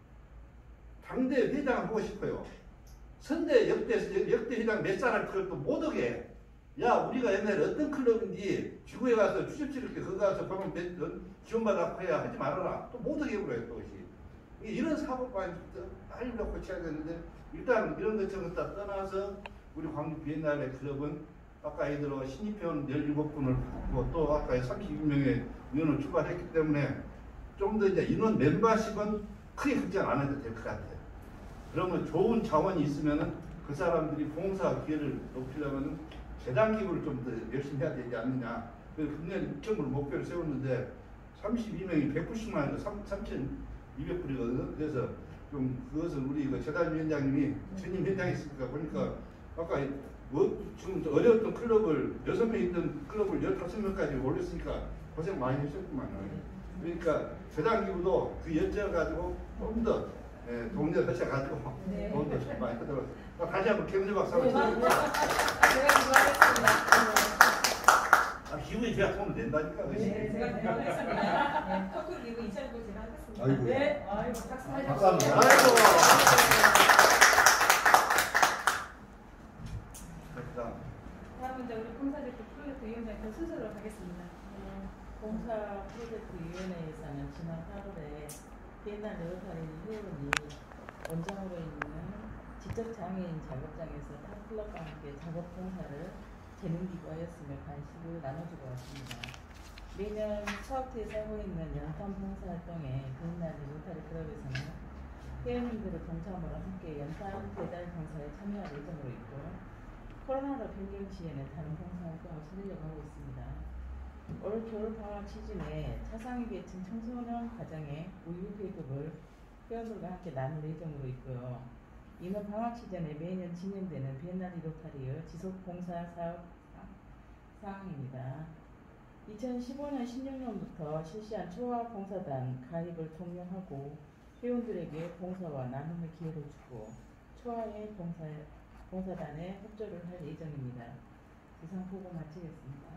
Speaker 2: 당대 회장을 하고 싶어요. 선대 역대, 역대 회장 몇 사람 그것도 못 오게. 야, 우리가 옛날에 어떤 클럽인지 지구에 가서 추적지를 거기 가서 보면 지원받았고 해야 하지 말아라. 또 못 오게 해버려요, 또. 이런 사고까지 빨리 고쳐야 되는데, 일단 이런 것처럼 다 떠나서 우리 광주 비엔날레 클럽은 아까 이대로 신입회원 열일곱 분을 받고 또 아까 삼십이 명의 인원을 출발했기 때문에 좀 더 이제 인원 멤버십은 크게 걱정 안 해도 될 것 같아요. 그러면 좋은 자원이 있으면은 그 사람들이 봉사 기회를 높이려면 재단 기부를 좀 더 열심히 해야 되지 않느냐. 그래서 금년 육천 불 목표를 세웠는데 삼십이 명이 백구십만 원에서 삼천이백 불이거든요. 그래서 좀 그것을 우리 그 재단위원장님이 전임 회장이 있으니까 보니까 아까 뭐 지금 어려웠던 클럽을 여섯 명 있던 클럽을 열다섯 명까지 올렸으니까 고생 많이 하셨구만요. 그러니까 재단 기부도 그 열정을 가지고 좀 더 예, 동네를 하셔가지고
Speaker 7: 네.
Speaker 2: 돈도 좀 많이 하도록 다시 한번 김은주 박사님
Speaker 7: 네, 제가 기부하겠습니다.
Speaker 2: 아, 기부에 제가 돈을 낸다니까.
Speaker 7: 네, 제가 기부하겠습니다. 네, 토크 기부 이천 불 제가 하겠습니다.
Speaker 2: 아이고.
Speaker 7: 네, 아이고, 박수
Speaker 2: 아,
Speaker 7: 한번
Speaker 2: 감사합니다.
Speaker 7: 주세요.
Speaker 2: 아이고.
Speaker 7: 다음은 이제 우리 봉사대표
Speaker 3: 좀 순서로 가겠습니다.
Speaker 8: 네, 봉사 프로젝트 위원회에서는 지난 팔월에 비엔날 로타리 회원이 원정으로 있는 지적장애인 작업장에서 탑클럽과 함께 작업 봉사를 재능기부하였으며 간식을 나눠주고 왔습니다. 매년 사업체에 살고 있는 연탄 봉사 활동에 비엔날 로타리 클럽에서는 회원님들의 동참으로 함께 연탄 배달 봉사에 참여할 예정으로 있고, 코로나로 변경 시에는 다른 봉사 활동을 찾으려고 하고 있습니다. 올 겨울방학 시즌에 차상위 계층 청소년 가정에 우유 배급을 회원들과 함께 나눌 예정으로 있고요. 이번 방학 시즌에 매년 진행되는 비엔날 로타리의 지속 봉사 사업 사항입니다. 이천십오 년 십육 년부터 실시한 초아 봉사단 가입을 독려하고 회원들에게 봉사와 나눔의 기회를 주고 초아의 봉사, 봉사단에 협조를 할 예정입니다. 이상 보고 마치겠습니다.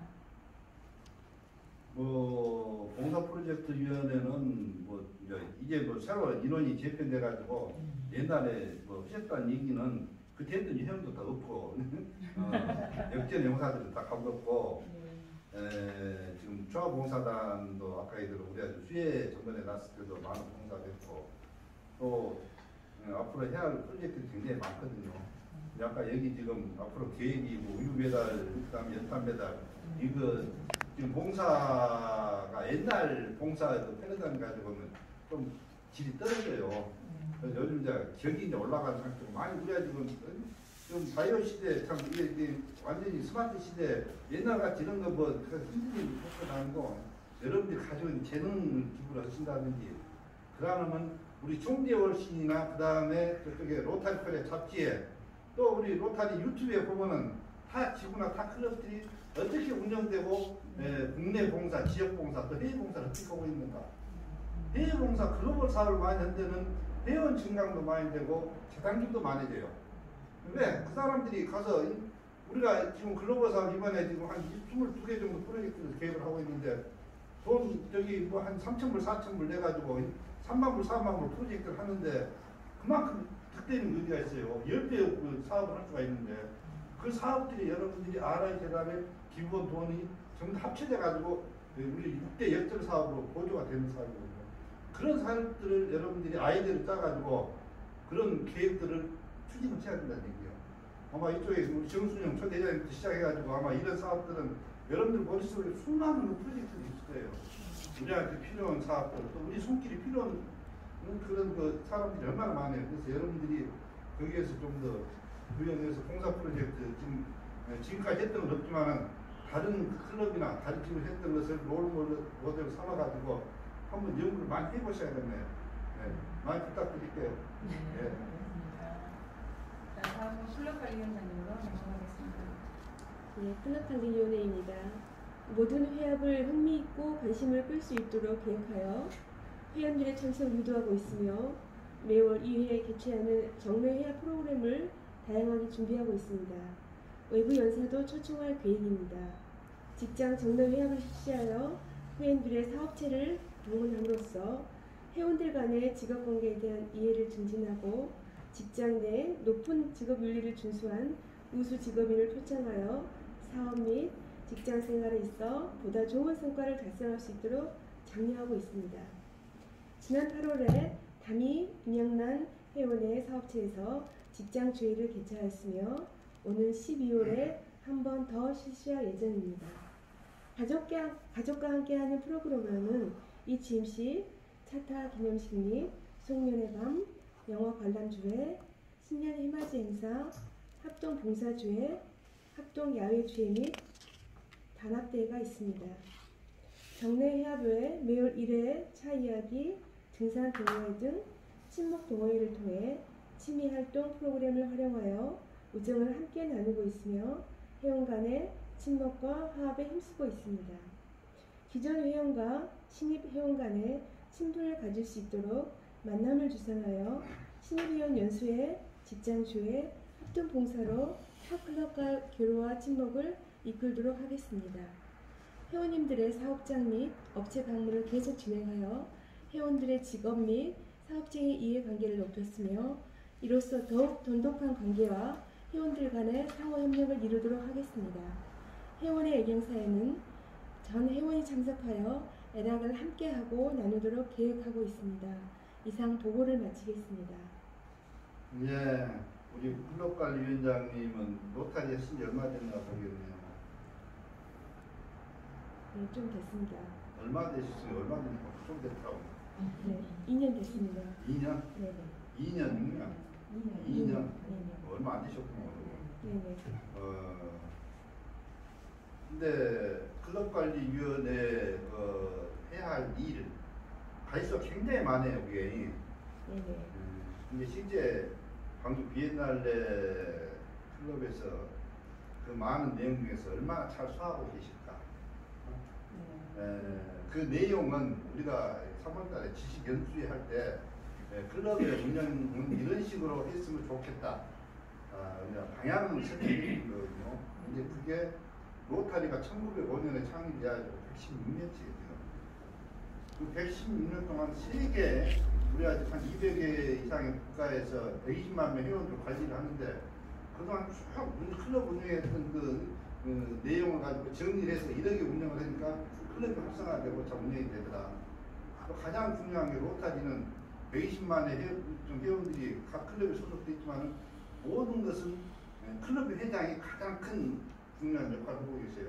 Speaker 2: 뭐 봉사 프로젝트 위원회는 뭐 이제 이제 뭐 새로 인원이 재편돼 가지고 옛날에 뭐 하셨다는 얘기는 그때 했던 회원도 다 없고 어, 역전 용사들은 다 가버렸고 에, 지금 조합봉사단도 아까 얘기대로 우리가 수해 전번에 났을 때도 많은 봉사됐고 또 어, 앞으로 해야 할 프로젝트들이 굉장히 많거든요. 아까 여기 지금 앞으로 계획이 뭐 우유 배달, 그다음에 연탄 배달 이거 지금 봉사가 옛날 봉사 그 패러다임 가지고는 좀 질이 떨어져요. 그래서 요즘 이제 격이 이제 올라가는 상태고 많이 우리가 지금 좀 바이오 시대 참 이게, 이게 완전히 스마트 시대 옛날 같이 이런 거뭐 힘든 일이 나는 거 여러분들이 가지고 재능 기부를 하신다든지 그러면 우리 총재월신이나 그 다음에 저쪽에 로타리 코리아 잡지에 또 우리 로타리 유튜브에 보면은 타 지구나 타 클럽들이 어떻게 운영되고 에, 국내 봉사, 지역 봉사, 또 해외 봉사를 어떻게 하고 있는가. 해외 봉사 글로벌 사업을 많이 한 데는 회원 증강도 많이 되고 재단기도 많이 돼요. 왜? 그 사람들이 가서 우리가 지금 글로벌 사업 이번에 지금 한 이십이 개 정도 프로젝트를 계획을 하고 있는데 돈 저기 뭐 한 삼천 불, 사천 불 내가지고 삼만 불, 사만 불 프로젝트를 하는데 그만큼 득되는 의미가 있어요. 십 배 그 사업을 할 수가 있는데 그 사업들이 여러분들이 알아야 재단에 기부한 돈이 전부 합쳐져 가지고 우리 육 대 역전 사업으로 보조가 되는 사업이거든요. 그런 사업들을 여러분들이 아이디어를 짜가지고 그런 계획들을 추진을 해야 된다는 얘기예요. 아마 이쪽에 우리 정순영 초대장부터 시작해가지고 아마 이런 사업들은 여러분들 머릿속에 수많은 프로젝트들이 있을 거예요. 우리한테 필요한 사업들, 또 우리 손길이 필요한 그런 그 사람들이 얼마나 많아요. 그래서 여러분들이 거기에서 좀 더 위원회에서 봉사 프로젝트 지금 지금까지 했던 건 없지만은 다른 클럽이나 다른 지금 했던 것을 롤 모델로 삼아가지고 한번 연구를 많이 해보셔야겠네요. 네, 많이 부탁드릴게요.
Speaker 7: 네.
Speaker 2: 네.
Speaker 3: 자, 다음은 플랫관리위원장님으로 넘어가겠습니다.
Speaker 9: 네, 플랫관리위원회입니다. 모든 회합을 흥미있고 관심을 끌 수 있도록 계획하여 회원들의 참석 유도하고 있으며 매월 이 회에 개최하는 정례 회합 프로그램을 다양하게 준비하고 있습니다. 외부 연사도 초청할 계획입니다. 직장 정례 회합을 실시하여 회원들의 사업체를 동원함으로써 회원들 간의 직업관계에 대한 이해를 증진하고 직장 내 높은 직업윤리를 준수한 우수 직업인을 표창하여 사업 및 직장 생활에 있어 보다 좋은 성과를 달성할 수 있도록 장려하고 있습니다. 지난 팔월에 담이 김양란 회원의 사업체에서 직장 주회를 개최하였으며 오는 십이월에 한 번 더 실시할 예정입니다. 가족과, 가족과 함께하는 프로그램으로는 이지엠씨, 차타 기념식 및 송년회 밤, 영화 관람주회, 신년 해맞이 행사, 합동 봉사주회, 합동 야외주회 및 단합대회가 있습니다. 정례 회합회 매월 일 회 차 이야기, 등산 동호회 등 친목 동호회를 통해 취미활동 프로그램을 활용하여 우정을 함께 나누고 있으며 회원 간의 친목과 화합에 힘쓰고 있습니다. 기존 회원과 신입 회원 간의 친분을 가질 수 있도록 만남을 주선하여 신입 회원 연수회, 직장주회, 합동봉사로 탑클럽과 교류와 친목을 이끌도록 하겠습니다. 회원님들의 사업장 및 업체 방문을 계속 진행하여 회원들의 직업 및 사업체의 이해관계를 높였으며 이로써 더욱 돈독한 관계와 회원들 간의 상호협력을 이루도록 하겠습니다. 회원의 애경사에는 전 회원이 참석하여 애락을 함께하고 나누도록 계획하고 있습니다. 이상 보고를 마치겠습니다.
Speaker 2: 예, 우리 클럽관리위원장님은 로타리 하신 지 얼마 됐나 보겠네요.
Speaker 9: 네, 좀 됐습니다.
Speaker 2: 얼마 되셨어요? 얼마 됐나? 좀 됐다고.
Speaker 9: 네, 이 년 됐습니다.
Speaker 2: 이 년?
Speaker 9: 네, 네.
Speaker 2: 이 년이면?
Speaker 9: 이 년.
Speaker 2: 이 년?
Speaker 9: 네, 네.
Speaker 2: 얼마 안 되셨구나.
Speaker 9: 네, 네.
Speaker 2: 어, 근데 클럽관리위원회 어, 해야 할 일, 가지수가 굉장히 많아요, 그게.
Speaker 9: 네, 네.
Speaker 2: 음, 근데 실제 광주 비엔날레 클럽에서 그 많은 내용 중에서 얼마나 잘 소화하고 계실까? 어? 에, 그 내용은 우리가 삼월 달에 지식 연수회 할 때 클럽의 운영은 이런 식으로 했으면 좋겠다. 아, 방향을 설정해 거거든요. 근데 그게 로타리가 천구백오 년에 창립돼가지고 백십육 년째 지금. 그 백십육 년 동안 세계 우리 아직 한 이백 개 이상의 국가에서 백이십만 명 회원들 관리를 하는데 그동안 쭉 클럽 운영했던 그, 그 내용을 가지고 정리를 해서 이렇게 운영을 하니까 클럽이 활성화되고 잘 운영이 되더라. 또 가장 중요한 게 로타리는 백이십만의 회원들이 각 클럽에 소속돼 있지만 모든 것은 클럽 회장이 가장 큰 중요한 역할을 하고 계세요.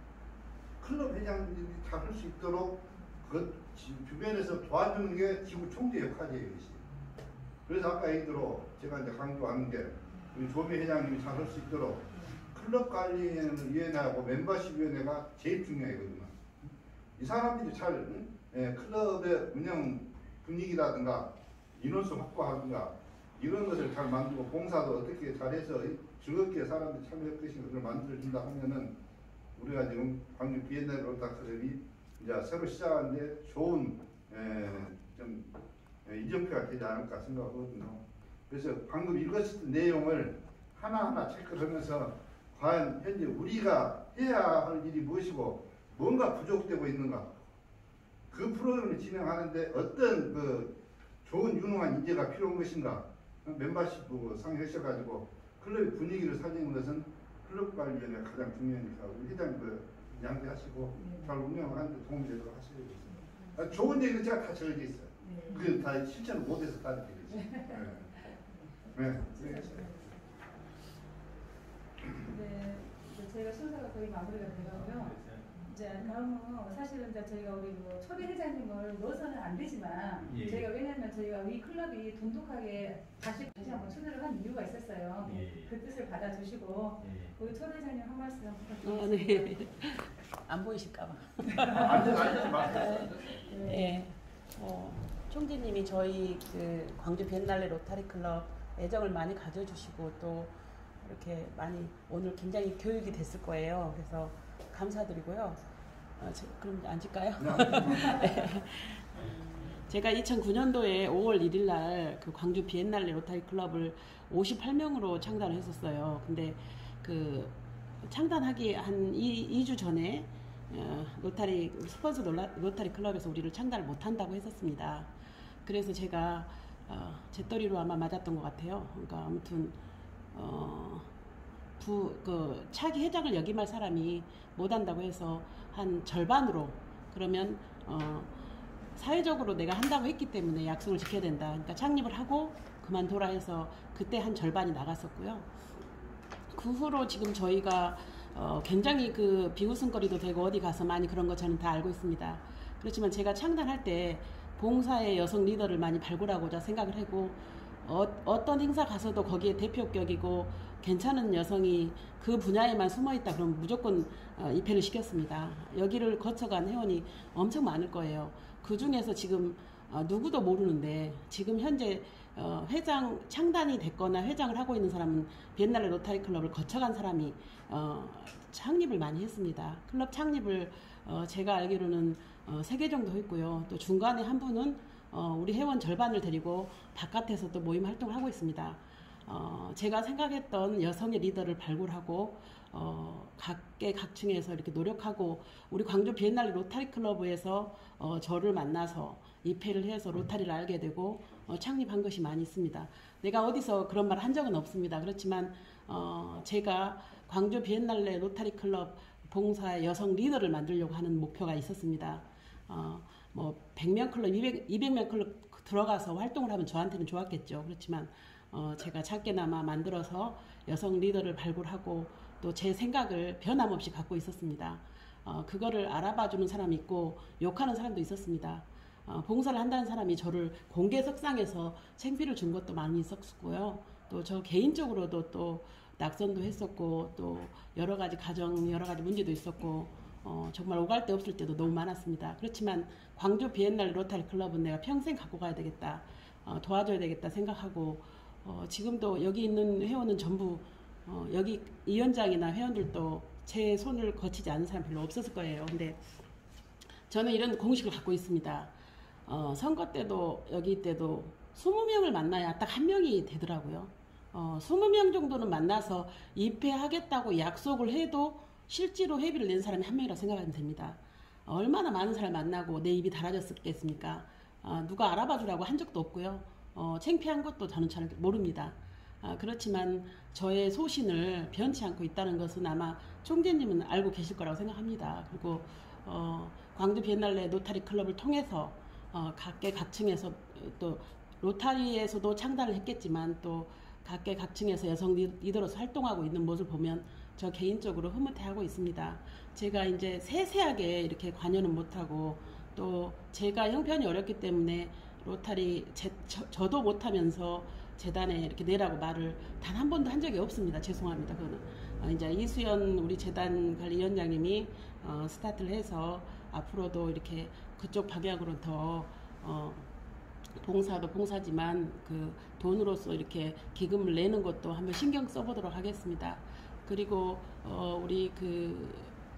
Speaker 2: 클럽 회장들이 다 할 수 있도록 그 주변에서 도와주는 게 지구 총재 역할이에요. 그래서 아까 얘기대로 제가 이제 강조하는 게 우리 조미 회장님이 잘 할 수 있도록 클럽 관리위원회하고 멤버십 위원회가 제일 중요하거든요. 이 사람들이 잘 응? 예, 클럽의 운영 분위기라든가 인원수 확보하든가 이런 것을 잘 만들고 봉사도 어떻게 잘해서 즐겁게 사람들이 참여할 것인가 그걸 만들어준다 하면은 우리가 지금 광주 비엔날레 로타 클럽이 이제 새로 시작하는데 좋은 에, 좀 에, 이정표가 되지 않을까 생각하거든요. 그래서 방금 읽었을 내용을 하나하나 체크를 하면서 과연 현재 우리가 해야 할 일이 무엇이고 뭔가 부족되고 있는가 그 프로그램을 진행하는데 어떤 그 좋은 유능한 인재가 필요한 것인가 멤버십 상의하셔가지고 클럽의 분위기를 살리는 것은 클럽관리위원회가 가장 중요하니까 우리 회장님 그 양해하시고
Speaker 4: 네.
Speaker 2: 잘 운영하는데 도움이 되도록 하셔야겠습니다. 아, 좋은 얘기는 제가 다 적어져 있어요.
Speaker 4: 네.
Speaker 2: 그게 다 실천을 못해서 다 이렇게 되죠. 네. 네. 네.
Speaker 3: 네, 이제 저희가 순서가 거의 마무리가 되고요. 이제 다음은 사실은 이제 저희가 우리 뭐 초대 회장님을 넣어서는 안 되지만
Speaker 1: 예.
Speaker 3: 저희가 왜냐하면 저희가 이 클럽이 돈독하게 다시 다시 한번 초대를 한 이유가 있었어요.
Speaker 1: 예.
Speaker 3: 그 뜻을 받아주시고
Speaker 1: 예.
Speaker 3: 우리 초대 회장님 한 말씀
Speaker 6: 아,
Speaker 3: 부탁드리겠습니다.
Speaker 6: 네. 안 보이실까봐.
Speaker 2: 앉아서 앉지 마세요.
Speaker 6: 네. 어, 총재님이 저희 그 광주 비엔날레 로타리 클럽 애정을 많이 가져주시고 또 이렇게 많이 오늘 굉장히 교육이 됐을 거예요. 그래서 감사드리고요. 어, 저, 그럼 앉을까요? 네. 제가 이천구 년도에 오월 일일 날 그 광주 비엔날레 로타리 클럽을 오십팔 명으로 창단을 했었어요. 근데 그 창단하기 한 이 주 전에 어, 로타리 스폰서 놀라, 로타리 클럽에서 우리를 창단을 못한다고 했었습니다. 그래서 제가 어, 재떨이로 아마 맞았던 것 같아요. 그러니까 아무튼 어, 부, 그 차기 회장을 역임할 사람이 못한다고 해서 한 절반으로 그러면 어, 사회적으로 내가 한다고 했기 때문에 약속을 지켜야 된다. 그러니까 창립을 하고 그만둬라 해서 그때 한 절반이 나갔었고요. 그 후로 지금 저희가 어, 굉장히 그 비웃음거리도 되고 어디 가서 많이 그런 거 저는 다 알고 있습니다. 그렇지만 제가 창단할 때 봉사의 여성 리더를 많이 발굴하고자 생각을 하고 어, 어떤 행사 가서도 거기에 대표격이고 괜찮은 여성이 그 분야에만 숨어있다 그러면 무조건 어, 입회를 시켰습니다. 여기를 거쳐간 회원이 엄청 많을 거예요. 그 중에서 지금 어, 누구도 모르는데 지금 현재 어, 회장 창단이 됐거나 회장을 하고 있는 사람은 비엔날레 로타리 클럽을 거쳐간 사람이 어, 창립을 많이 했습니다. 클럽 창립을 어, 제가 알기로는 어, 세 개 정도 했고요. 또 중간에 한 분은 어, 우리 회원 절반을 데리고 바깥에서 또 모임 활동을 하고 있습니다. 어, 제가 생각했던 여성의 리더를 발굴하고 어, 각계 각층에서 이렇게 노력하고 우리 광주 비엔날레 로타리 클럽에서 어, 저를 만나서 입회를 해서 로타리를 알게 되고 어, 창립한 것이 많이 있습니다. 내가 어디서 그런 말을 한 적은 없습니다. 그렇지만 어, 제가 광주 비엔날레 로타리 클럽 봉사의 여성 리더를 만들려고 하는 목표가 있었습니다. 어, 뭐 백 명 클럽, 이백 명 클럽 들어가서 활동을 하면 저한테는 좋았겠죠. 그렇지만 어, 제가 작게나마 만들어서 여성 리더를 발굴하고 또 제 생각을 변함없이 갖고 있었습니다. 어, 그거를 알아봐주는 사람이 있고 욕하는 사람도 있었습니다. 어, 봉사를 한다는 사람이 저를 공개석상에서 창피를 준 것도 많이 있었고요. 또 저 개인적으로도 또 낙선도 했었고 또 여러 가지 가정 여러 가지 문제도 있었고 어, 정말 오갈 데 없을 때도 너무 많았습니다. 그렇지만 광주 비엔날레 로타리 클럽은 내가 평생 갖고 가야 되겠다, 어, 도와줘야 되겠다 생각하고 어, 지금도 여기 있는 회원은 전부 어, 여기 위원장이나 회원들도 제 손을 거치지 않은 사람 별로 없었을 거예요. 근데 저는 이런 공식을 갖고 있습니다. 어, 선거 때도 여기 때도 이십 명을 만나야 딱 한 명이 되더라고요. 어, 이십 명 정도는 만나서 입회하겠다고 약속을 해도 실제로 회비를 낸 사람이 한 명이라고 생각하면 됩니다. 어, 얼마나 많은 사람을 만나고 내 입이 달아졌겠습니까? 어, 누가 알아봐 주라고 한 적도 없고요. 어, 창피한 것도 저는 잘 모릅니다. 어, 그렇지만 저의 소신을 변치 않고 있다는 것은 아마 총재님은 알고 계실 거라고 생각합니다. 그리고 어, 광주 비엔날레 로타리 클럽을 통해서 어, 각계 각층에서 또 로타리에서도 창단을 했겠지만 또 각계 각층에서 여성 리더로서 활동하고 있는 모습을 보면 저 개인적으로 흐뭇해하고 있습니다. 제가 이제 세세하게 이렇게 관여는 못하고 또 제가 형편이 어렵기 때문에 로타리 제, 저, 저도 못하면서 재단에 이렇게 내라고 말을 단 한 번도 한 적이 없습니다. 죄송합니다. 그거는 어, 이제 이수연 우리 재단 관리위원장님이 어, 스타트를 해서 앞으로도 이렇게 그쪽 방향으로 더 어, 봉사도 봉사지만 그 돈으로서 이렇게 기금을 내는 것도 한번 신경 써보도록 하겠습니다. 그리고 어, 우리 그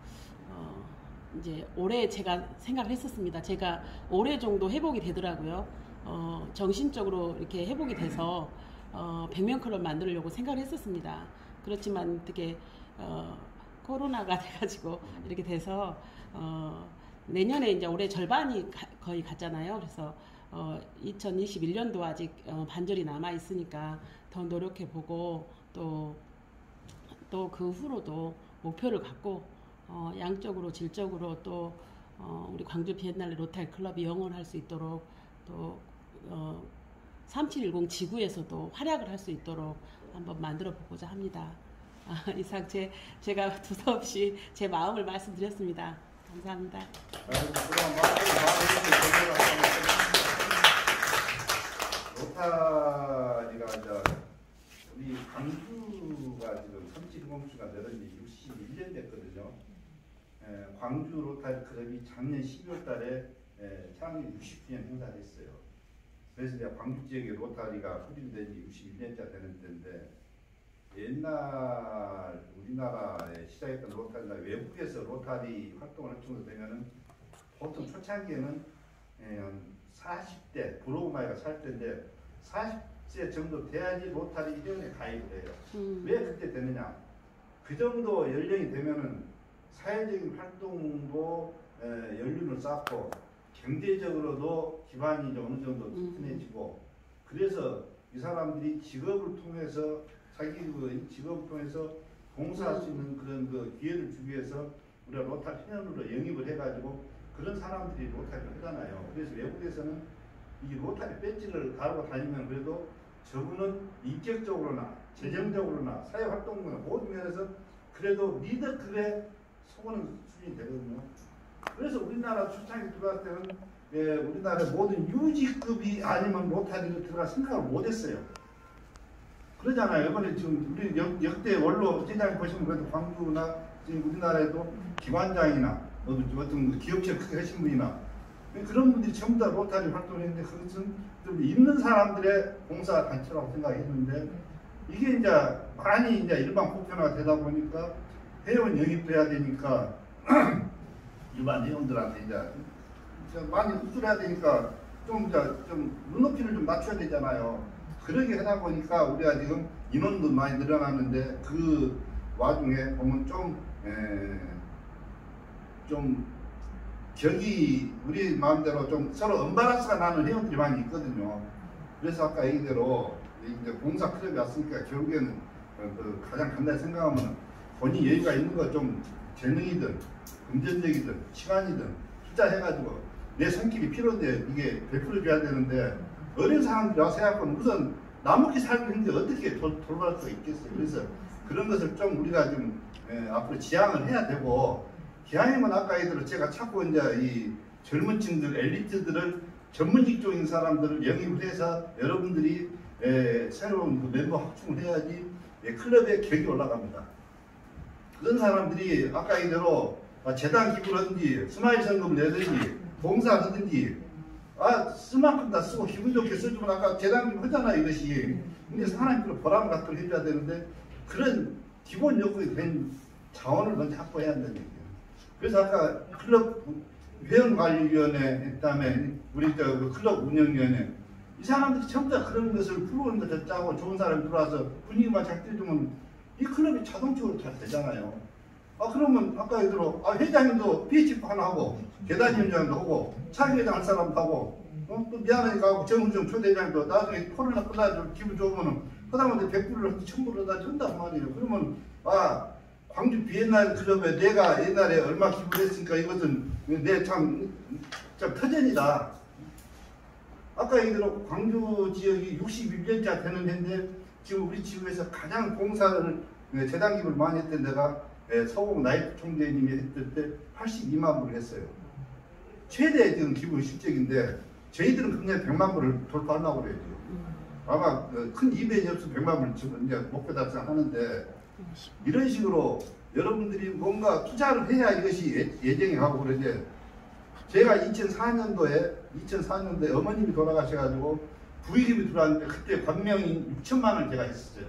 Speaker 6: 어, 이제 올해 제가 생각을 했었습니다. 제가 올해 정도 회복이 되더라고요. 어, 정신적으로 이렇게 회복이 돼서 어, 백 명 클럽 만들려고 생각을 했었습니다. 그렇지만 어떻게 어, 코로나가 돼가지고 이렇게 돼서 어, 내년에 이제 올해 절반이 가, 거의 갔잖아요. 그래서 어, 이천이십일 년도 아직 어, 반절이 남아 있으니까 더 노력해 보고 또 또 그 후로도 목표를 갖고 어, 양적으로 질적으로 또 어, 우리 광주 비엔날레 로타리 클럽이 영원할 수 있도록 또 어, 삼칠일공 지구에서도 활약을 할 수 있도록 한번 만들어 보고자 합니다. 아, 이상 제, 제가 두서없이 제 마음을 말씀드렸습니다. 감사합니다.
Speaker 2: 로타리가 이제 우리 광주가 지금 삼칠일공주가 되는 지 육십일 년 됐거든요. 에, 광주 로타리 클럽이 작년 십이월 달에 에, 창립 육십 주년 행사를 했어요. 그래서 이제 광주 지역의 로타리가 수립된 지 육십일 년째 되는 때인데 옛날 우리나라에 시작했던 로타리가 외국에서 로타리 활동을 할 정도 되면은 보통 초창기에는 사십 대 부러운 나이가 살 때인데 사십 세 정도 돼야지 로타리 회원에 가입을 해요. 음. 왜 그때 되느냐? 그 정도 연령이 되면은 사회적인 활동도 에, 연륜을 쌓고 경제적으로도 기반이 좀 어느 정도 튼튼해지고 그래서 이 사람들이 직업을 통해서 자기 그 직업을 통해서 봉사할 수 있는 그런 그 기회를 주기 위해서 우리가 로타리 회원으로 영입을 해가지고 그런 사람들이 로타리를 하잖아요. 그래서 외국에서는 이 로타리 배지를 달고 다니면 그래도 저분은 인격적으로나 재정적으로나 사회활동이나 모든 면에서 그래도 리더급에 속하는 수준이 되거든요. 그래서 우리나라 초창기 들어갈 때는 예, 우리나라의 모든 유지급이 아니면 로타리로 들어갈 생각을 못했어요. 그러잖아요. 이번에 지금 우리 역, 역대 원로 회장님 보시면 그래도 광주나 지금 우리나라에도 기관장이나 어떤 기업체 크게 하신 분이나 그런 분들이 전부 다 로타리 활동을 했는데 그것은 좀 있는 사람들의 봉사 단체라고 생각했는데 이게 이제 많이 이제 일반 보편화가 되다 보니까 회원 영입도 해야 되니까 일반 회원들한테 이제 많이 우술해야 되니까 좀 이제 좀 눈높이를 좀 낮춰야 되잖아요. 그러게 하다 보니까 우리가 지금 인원도 많이 늘어났는데 그 와중에 보면 좀, 에, 좀 격이 우리 마음대로 좀 서로 언밸런스가 나는 회원들이 많이 있거든요. 그래서 아까 얘기대로 이제 봉사 클럽이 왔으니까 결국에는 그 가장 간단히 생각하면 본인 여유가 있는 거 좀 재능이든 금전적이든 시간이든 투자해가지고 내 손길이 필요한데 이게 베풀어줘야 되는데 어린 사람들이 와서 해갖고는 우선 나먹기 살기 힘든데 어떻게 돌, 돌아갈 수가 있겠어요. 그래서 그런 것을 좀 우리가 좀 에, 앞으로 지향을 해야 되고 기왕이면 아까 얘기대로 제가 자꾸 이제 이 젊은 층들 엘리트들을 전문 직종인 사람들을 영입을 해서 여러분들이 에, 새로운 그 멤버 확충을 해야지 예, 클럽의 격이 올라갑니다. 그런 사람들이 아까 얘기대로 아, 재단 기부를 하든지 스마일 성금을 내든지 봉사를 하든지 아, 쓸 만큼 다 쓰고 기분 좋게 써주면 아까 재단 기부 하잖아 이것이. 근데 하나님께로 보람 같은 걸 해줘야 되는데 그런 기본 요건이 된 자원을 먼저 확보해야 한다는 얘기예요. 그래서 아까 클럽 회원관리위원회 그다음에 우리 저 클럽 운영위원회 이 사람들이 전부 다 그런 것을 프로그램도 더 짜고 좋은 사람이 들어와서 분위기만 잘 띄워주면 이 클럽이 자동적으로 잘 되잖아요. 아 그러면 아까 얘기대로 아, 회장님도 피에이치 하나 하고 계단위원장도 하고 차기회장 할 사람도 하고 어? 또 미안하니까 하고 정훈정 초대장도 나중에 코로나 끝나서 기분 좋으면은 하다못해 백 불을 천 불을 다 준단 말이에요. 그러면 아 광주 비엔날 클럽에 내가 옛날에 얼마 기부했으니까 이것은 내 참 참 터전이다. 아까 얘기대로 광주 지역이 육십일 년차 되는 해인데 지금 우리 지구에서 가장 봉사를 재단 기부를 많이 했던 데가 서공 나이프 총재님이 했을 때 팔십이만 불을 했어요. 최대 지금 기부 실적인데 저희들은 그냥 백만 불을 돌파하려고 그래요. 아마 큰 이벤트 없으면 백만 불 지금 이제 목표 달성하는데 이런 식으로 여러분들이 뭔가 투자를 해야 이것이 예정이 가고 그러는데 제가 이천사 년도에 이천사 년도에 어머님이 돌아가셔가지고 부의금이 들어왔는데 그때 관명이 육천만 원 제가 했었어요.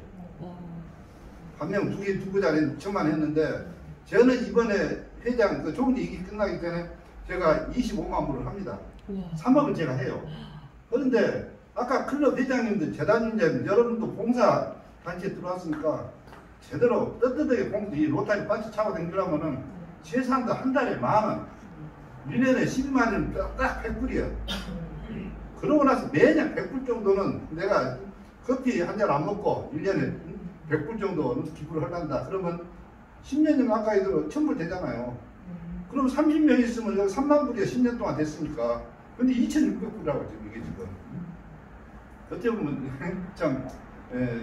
Speaker 2: 관명 두 개 두고 자리 육천만 원 했는데 저는 이번에 회장 그 조금 얘기 끝나기 전에 제가 이십오만 불을 합니다. 삼억을 제가 해요. 그런데 아까 클럽 회장님들 재단님들 여러분도 봉사 단체에 들어왔으니까 제대로 떳떳하게 봉사 이 로타리 반치 차고 댕기려면은 최소한도 한 달에 만 원, 일 년에 십이만 원 딱 백 불이에요. 그러고 나서 매년 백 불 정도는 내가 커피 한 잔 안 먹고 일 년에 백 불 정도 기부를 하란다. 그러면 십 년 전 아까 얘기대로 천 불 되잖아요. 그럼 삼십 명 있으면 삼만 불이야. 십 년 동안 됐으니까. 근데 이천육백 불이라고 지금 이게 지금. 어떻게 보면 참 에,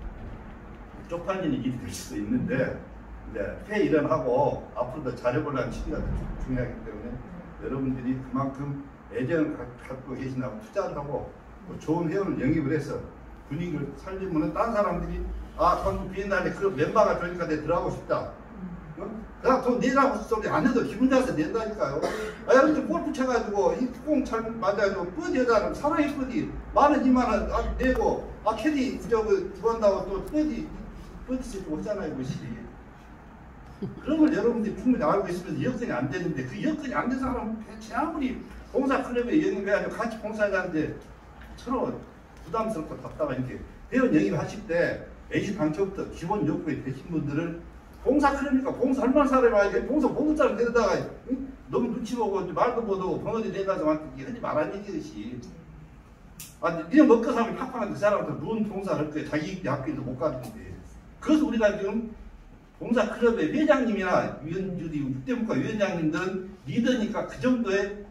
Speaker 2: 쪽팔리는 일이 될 수도 있는데 이제 폐 일어나고 앞으로도 잘해보려는 시기가 중요하기 때문에 여러분들이 그만큼 애정을 갖고 계신다고 투자를 하고 또 좋은 회원을 영입을 해서 분위기를 살리면 딴 사람들이 아 광주 비엔날레 그 멤버가 되니까 내가 들어가고 싶다. 어? 그냥 돈 내라고 소리 안 해도 기분 좋아서 낸다니까요. 아 여러분들 골프 쳐가지고 이 공 잘 맞아가지고 뿌디 여자는 사랑의 뿌디 만원 이만 원 아, 내고 아 캐디 저거 들어간다고 또 뿌디 뿌디 쓰고 오잖아요 그것이. 그런 걸 여러분들이 충분히 알고 있으면서 여건이 안 되는데 그 여건이 안 된 사람은 대체 아무리 봉사클럽에 영입해가지고 같이 봉사하는데 서로 부담스럽고 답답한 이렇게 회원 영입하실 때 에이씨 방초부터 기본 요건이 되신 분들은 봉사클럽이니까 봉사 얼마나 살아봐야지 봉사 모든 사람 데려다가 응? 너무 눈치 보고 말도 못하고 벙어리 내가서 하지 말라는 얘기듯이 아 그냥 먹고 살면 팍팍한데 그 사람한테 무슨 봉사를 할 거야 자기 학교에도 못 가는데 그래서 우리가 지금 봉사클럽의 회장님이나 위원, 육대문과 위원장님들은 리더니까 그 정도의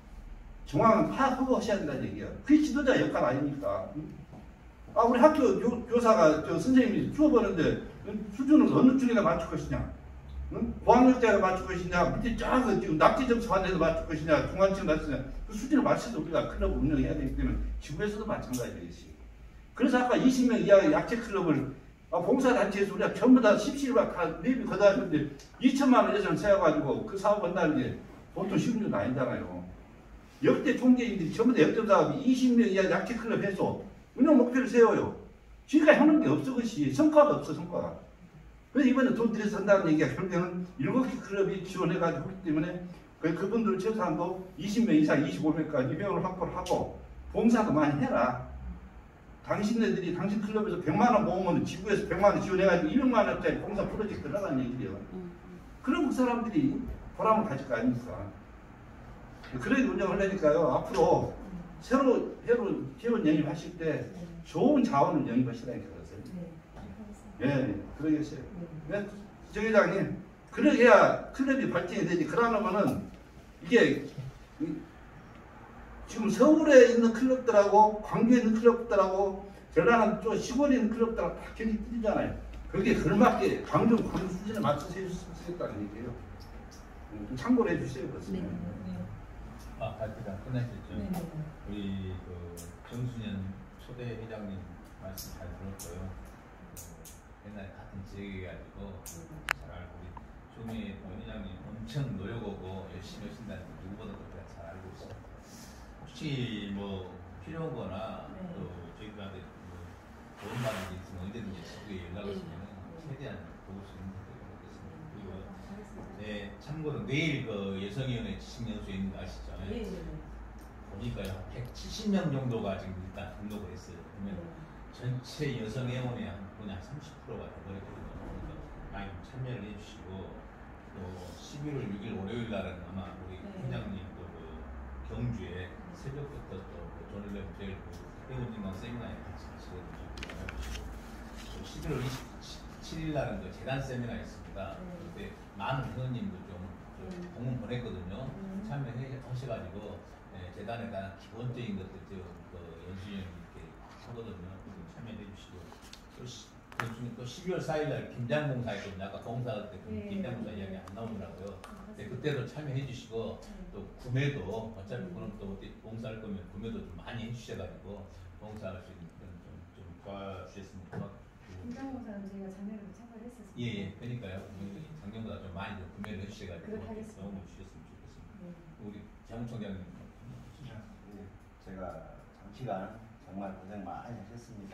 Speaker 2: 중앙은 파악하고 하셔야 된다는 얘기야. 그게 지도자 역할 아닙니까? 아, 우리 학교 교, 교사가 저 선생님이 키워보는데 수준을 어느 쪽에다 맞출 것이냐? 응? 고학력자가 맞출 것이냐? 밑에 쫙 지금 낙지점수 반대로 맞출 것이냐? 중간층 맞출 것이냐? 그 수준을 맞춰서 우리가 클럽을 운영해야 되기 때문에 지구에서도 마찬가지겠지. 그래서 아까 이십 명 이하 약체 클럽을 아, 봉사단체에서 우리가 전부 다 십시일반 다 랩이 거다는데 이천만 원 예산 세워가지고 그 사업 한다는 게 보통 쉬운 일 아니잖아요. 역대 총재님들이 전부 다 역점 사업이 이십 명 이하 약체 클럽 해서 운영 목표를 세워요. 지금까지 하는 게 없어, 그것이. 성과가 없어, 성과가. 그래서 이번에 돈 들여서 한다는 얘기가 결국에는 일곱 개 클럽이 지원해가지고 했기 때문에 그분들은 최소한도 이십 명 이상 이십오 명까지 회원을 확보를 하고 봉사도 많이 해라. 당신네들이 당신 클럽에서 백만 원 모으면 지구에서 백만 원 지원해가지고 이백만 원짜리 봉사 프로젝트 들어가는 얘기예요. 그럼 그 사람들이 보람을 가질 거 아닙니까? 그런 운영을 하니까요. 앞으로 새로 새로 회원 영입하실 때 좋은 자원을 영입하시라니까 그러세요. 예, 그러겠어요. 네, 정 회장님 그래야 클럽이 발전이 되지. 그러면은 이게 지금 서울에 있는 클럽들하고 광주에 있는 클럽들하고 전라남 쪽 시골에 있는 클럽들하고 다 경기 뛰잖아요. 그게 걸맞게 광주 광주 수준에 맞춰서 해주셨다는 얘기예요. 좀 참고를 해주세요. 그렇습니다.
Speaker 7: 네.
Speaker 1: 아, 발표가 끝나셨죠?
Speaker 7: 네. 네.
Speaker 1: 우리 그 정순현 초대 회장님 말씀 잘 들었고요. 그 옛날에 같은 지역에 가지고 잘 알고 우리 조미 회장님 엄청 노력하고 열심히 하신다는 거 누구보다도 제가 잘 알고 있어요. 혹시 뭐 필요한 거나
Speaker 7: 네.
Speaker 1: 또 저희들한테 뭐 도움받는 게 있으면 언제든지 저에게 연락 오시면 최대한 도울 수 있는 것도 있겠습니다. 그리고 네, 참고로 내일 그 여성위원회 칠십 년수에 있는 거 아시죠?
Speaker 7: 네. 네.
Speaker 1: 보니까요 백칠십 명 정도가 지금 일단 등록을 했어요. 그러면 전체 여성 회원의 한 거의 한 삼십 퍼센트가 돼버렸거든요. 그러니까 많이 좀 참여를 해주시고 또 십일월 육일 월요일 날은 아마 우리
Speaker 7: 네.
Speaker 1: 회장님 또 그 경주에 새벽부터 또그 존을레 호텔 그 회원진강 세미나에 같이 가시거든요. 또 십일월 이십칠일 날은 그 재단 세미나 있습니다. 그때 많은 회원님도 좀, 좀 공문 보냈거든요. 참여해 하셔가지고 네, 재단에 대한 기본적인 것들 그 연수위원이 이렇게 하거든요. 참여해 주시고 또, 시, 또 십이월 사일 날 김장봉사 있거든요. 아까 봉사 때
Speaker 7: 네.
Speaker 1: 김장봉사 이야기 안 나오더라고요. 네, 그때도 참여해 주시고 또 구매도 어차피 그럼 또 어디 봉사할 거면 구매도 좀 많이 해주셔가지고 봉사할 수 있는 그런 좀, 좀 도와주셨으면 고맙고.
Speaker 3: 김장봉사는 저희가 작년에 참가를 했었어요.
Speaker 1: 예, 예, 그러니까요. 작년보다 좀 많이 좀 구매를 해주셔가지고
Speaker 3: 그렇게 하겠습니다.
Speaker 1: 도움을 주셨으면 좋겠습니다.
Speaker 3: 네.
Speaker 1: 우리 장총장님.
Speaker 10: 네, 제가 장시간 정말 고생 많이 하셨습니다.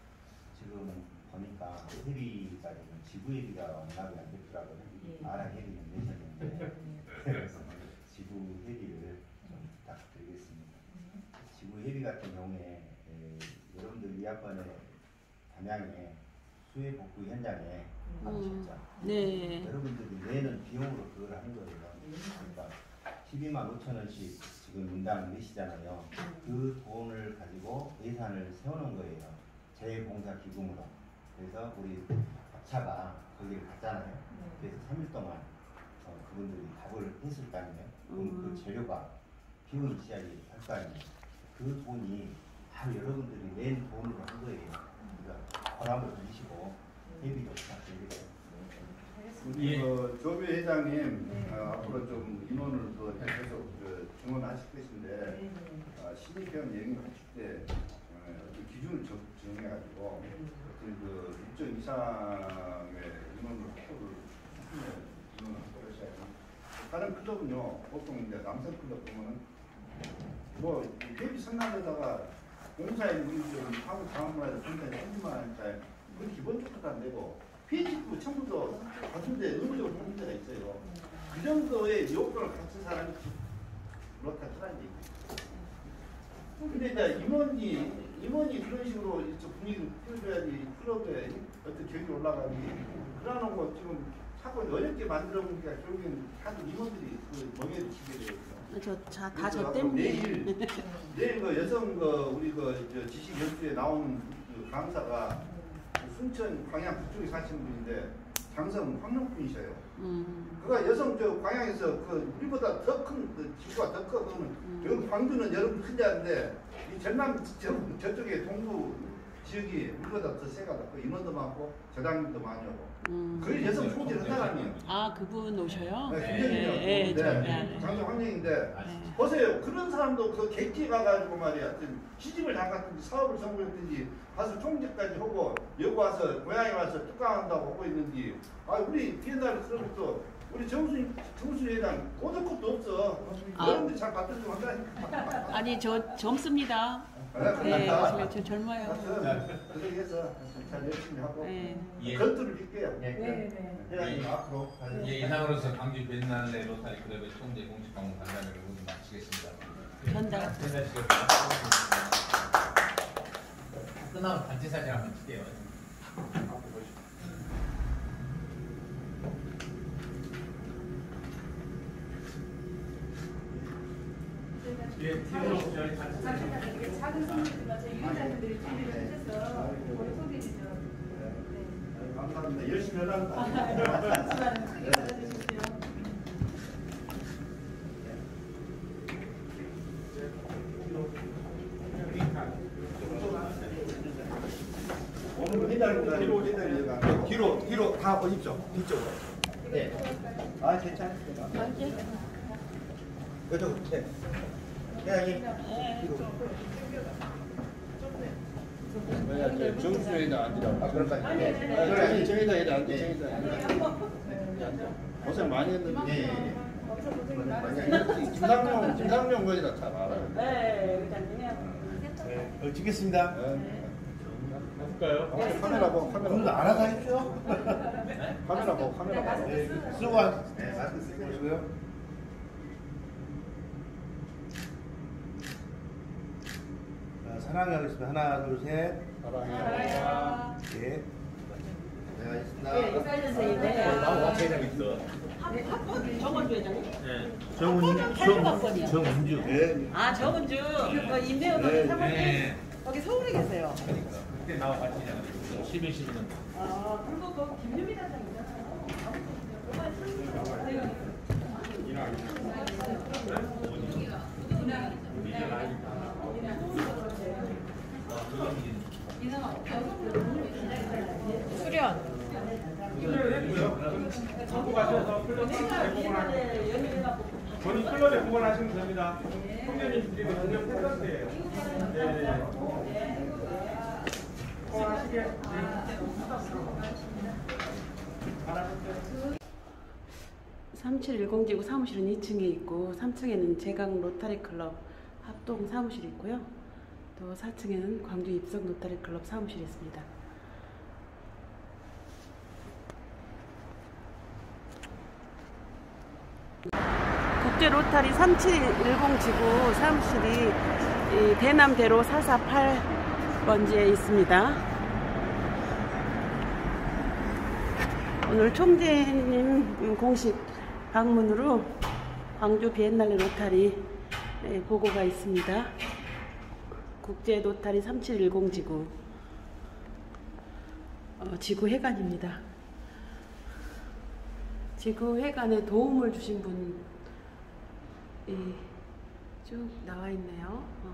Speaker 10: 지금 보니까 회비가 지금 지부 회비가 워낙에 안 됐더라고요.
Speaker 7: 예.
Speaker 10: 마라 회비는 내셨는데 그래서 지부 회비를 좀 부탁드리겠습니다. 지부 회비 같은 경우에 에, 여러분들 이학번에 담양에 수해 복구 현장에 가보셨죠?
Speaker 6: 네.
Speaker 10: 여러분들이 내는 비용으로 그걸 하는 거예요. 그러니까 십이만 오천 원씩 지금 인당 내시잖아요. 그 돈을 가지고 예산을 세우는 거예요. 재봉사 기금으로. 그래서 우리 박차가 거기를 갔잖아요. 그래서 삼 일 동안 어, 그분들이 답을 했을 거 아니에요. 그럼
Speaker 6: 음.
Speaker 10: 그 재료가 비용이 시작이 할 거 아니에요. 그 돈이 바로 여러분들이 낸 돈으로 한 거예요. 그러니까 보람을 가지시고 회비도 부탁드리고요.
Speaker 2: 우리
Speaker 1: 예.
Speaker 2: 그 조비 회장님
Speaker 3: 네.
Speaker 2: 어, 앞으로 좀 인원을 더 계속 그 증원하실 것인데
Speaker 7: 네.
Speaker 2: 어, 신입회원 영입하실 때 어, 어떤 기준을 정, 정해가지고 어떤 그 일정 이상의 인원을 확보를 하시면 인원을 확보를 하셔야죠. 다른 클럽은요 보통 이제 남성 클럽 보면은 뭐 회비 상담에다가 공사에 우리 좀 하고 다음날에 공사에 천만 원짜리 그 기본적으로 안 되고 피지도 전부도 같은데 의무적으로 하는 데가 있어요. 그 정도의 요건을 갖춘 사람이 그렇다 치라는 얘기죠. 근데 이제 임원이 임원이 그런 식으로 이쪽 분위기를 띄워줘야지 클럽에 어떤 격이 올라가기 그러는 거 지금 자꾸 어렵게 만들어 보니까 결국엔 다들 임원들이 그 멍에를 치게 되거든요.
Speaker 6: 저다 저 때문에.
Speaker 2: 내일 내일 그 여성 그 우리 그 지식 연수에 나오는 그 강사가 순천 광양 그쪽에 사시는 분인데 장성 황룡 분이셔요.
Speaker 6: 음.
Speaker 2: 그가 여성 저 광양에서 그 우리보다 더 큰 그 지구가 더 커. 그거는
Speaker 6: 음.
Speaker 2: 여기 광주는 여러분 큰지 아는데 이 전남 저, 저쪽에 동부 지역이 우리보다 더 세가 더 인원도 많고 저장님도 많이 오고.
Speaker 6: 음.
Speaker 2: 그 여성 총재는 사람이에요.
Speaker 6: 아 그분 오셔요?
Speaker 2: 네,
Speaker 6: 네,
Speaker 2: 김정일이요.
Speaker 6: 네, 저,
Speaker 2: 네,
Speaker 6: 네.
Speaker 2: 장성 황룡인데
Speaker 6: 네.
Speaker 2: 보세요. 그런 사람도 그 객지 가가지고 말이야. 하여튼 시집을 담갔든지 사업을 성공했든지 가서 총재까지 하고 여기 와서 고향에 와서 뚜껑한다고 하고 있는지 아 우리 비엔날 그러면서 우리 정순 정순 회장 고될 것도 없어.
Speaker 6: 아.
Speaker 2: 여러분들이 잘 받들 좀 한다니까.
Speaker 6: 아니 저 젊습니다.
Speaker 2: 아,
Speaker 6: 네,
Speaker 2: 그러니까.
Speaker 6: 저, 저 젊어요.
Speaker 2: 하여튼 그렇게 해서 잘 열심히 하고
Speaker 6: 네.
Speaker 1: 예.
Speaker 2: 건투를 빌게요.
Speaker 10: 네,
Speaker 7: 네.
Speaker 10: 회장님 앞으로 가세요.
Speaker 1: 예, 이상으로서 광주 벤날레 로타리 클럽의 총재 공식 방문 간담회를 모두 마치겠습니다.
Speaker 6: 전달.
Speaker 1: 전달시켰습니다. 끝나면 단체 사진 한번 찍게요. 예, 팀으로 저희 단체 사진.
Speaker 3: 작은 작은 선물지만 저희 유인자분들이 준비를 하셔서 거기 소개해주죠. 네.
Speaker 2: 감사합니다. 열심히 하랍니다.
Speaker 3: 수고하는 크게 받아주시고
Speaker 10: 페달보다 페달이가 뒤로 뒤로 다 오십시오. 뒤쪽으로. 네. 아 괜찮습니다. 이쪽 네. 회장님 뒤로.
Speaker 2: 정수에다 앉으라고.
Speaker 10: 아 그럴까요? 네.
Speaker 2: 그래, 아니, 저기다 해라, 앉아,
Speaker 10: 네.
Speaker 2: 저기다 앉아. 고생 많이 했는데.
Speaker 10: 네.
Speaker 2: 김상용, 김상용 거기다 잘 알아요.
Speaker 6: 네, 의장님.
Speaker 10: 네. 어, 찍겠습니다.
Speaker 5: 가볼까요?
Speaker 2: 네. 카메라 보고, 카메라
Speaker 10: 좀
Speaker 2: 보고.
Speaker 10: 알아서 하십시오.
Speaker 2: 카메라 보고, 카메라 보고.
Speaker 10: 네. 쓰고 와. 네, 마스크 쓰고 오시고요. 자, 사랑해 하겠습니다. 하나, 둘, 셋.
Speaker 2: 사랑해요.
Speaker 10: 예. 네, 알겠습니다.
Speaker 7: 네, 이사일 선생님. 네.
Speaker 1: 회장 있어.
Speaker 6: 정원주 회장님?
Speaker 1: 네.
Speaker 10: 정은,
Speaker 6: 팔백번이요.
Speaker 10: 정, 정은주. 네.
Speaker 6: 아, 정은주. 그 임대원
Speaker 10: 네,
Speaker 6: 사모님.
Speaker 1: 네.
Speaker 6: 거기 서울에 계세요.
Speaker 1: 그러니까 그때 나와 같이 십일, 십이 년.
Speaker 6: 아, 그리고 그 김유미 단장 있잖아요.
Speaker 7: 수련.
Speaker 5: 갖고 가셔서 클럽에 보관하시면 본인 클럽에 보관하시면 됩니다. 청년이 드리는 공연 팬더스예요. 네. 보관하시게.
Speaker 6: 삼칠일공 지구 사무실은 이 층에 있고 삼 층에는 제강 로타리 클럽 합동 사무실이 있고요. 또 사 층에는 광주 입성 로타리 클럽 사무실이 있습니다. 국제 로타리 삼칠일공 지구 사무실이 이 대남대로 사사팔 번지에 있습니다. 오늘 총재님 공식 방문으로 광주 비엔날레 로타리 보고가 있습니다. 국제 로타리 삼칠일공 지구 어, 지구회관입니다. 지구회관에 도움을 주신 분이 쭉 나와 있네요. 어.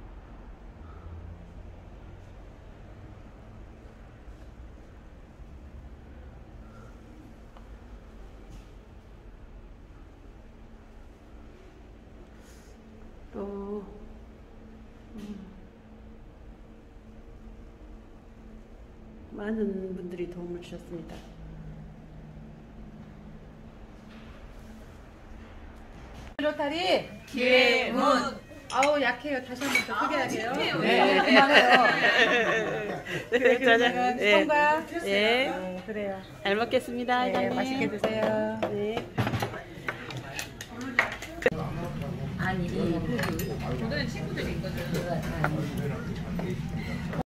Speaker 6: 또 음, 많은 분들이 도움을 주셨습니다.
Speaker 3: 로타리
Speaker 6: 기회의 문.
Speaker 3: 아우 약해요. 다시 한 번 더 소개할게요.
Speaker 6: 네. 네.
Speaker 3: 그러면
Speaker 6: 네.
Speaker 3: 통과.
Speaker 6: 네.
Speaker 3: 네, 그래요.
Speaker 6: 잘 먹겠습니다.
Speaker 3: 네,
Speaker 6: 회장님.
Speaker 3: 맛있게 드세요.
Speaker 6: 네.
Speaker 7: 아니, 저는 친구들이 있거든.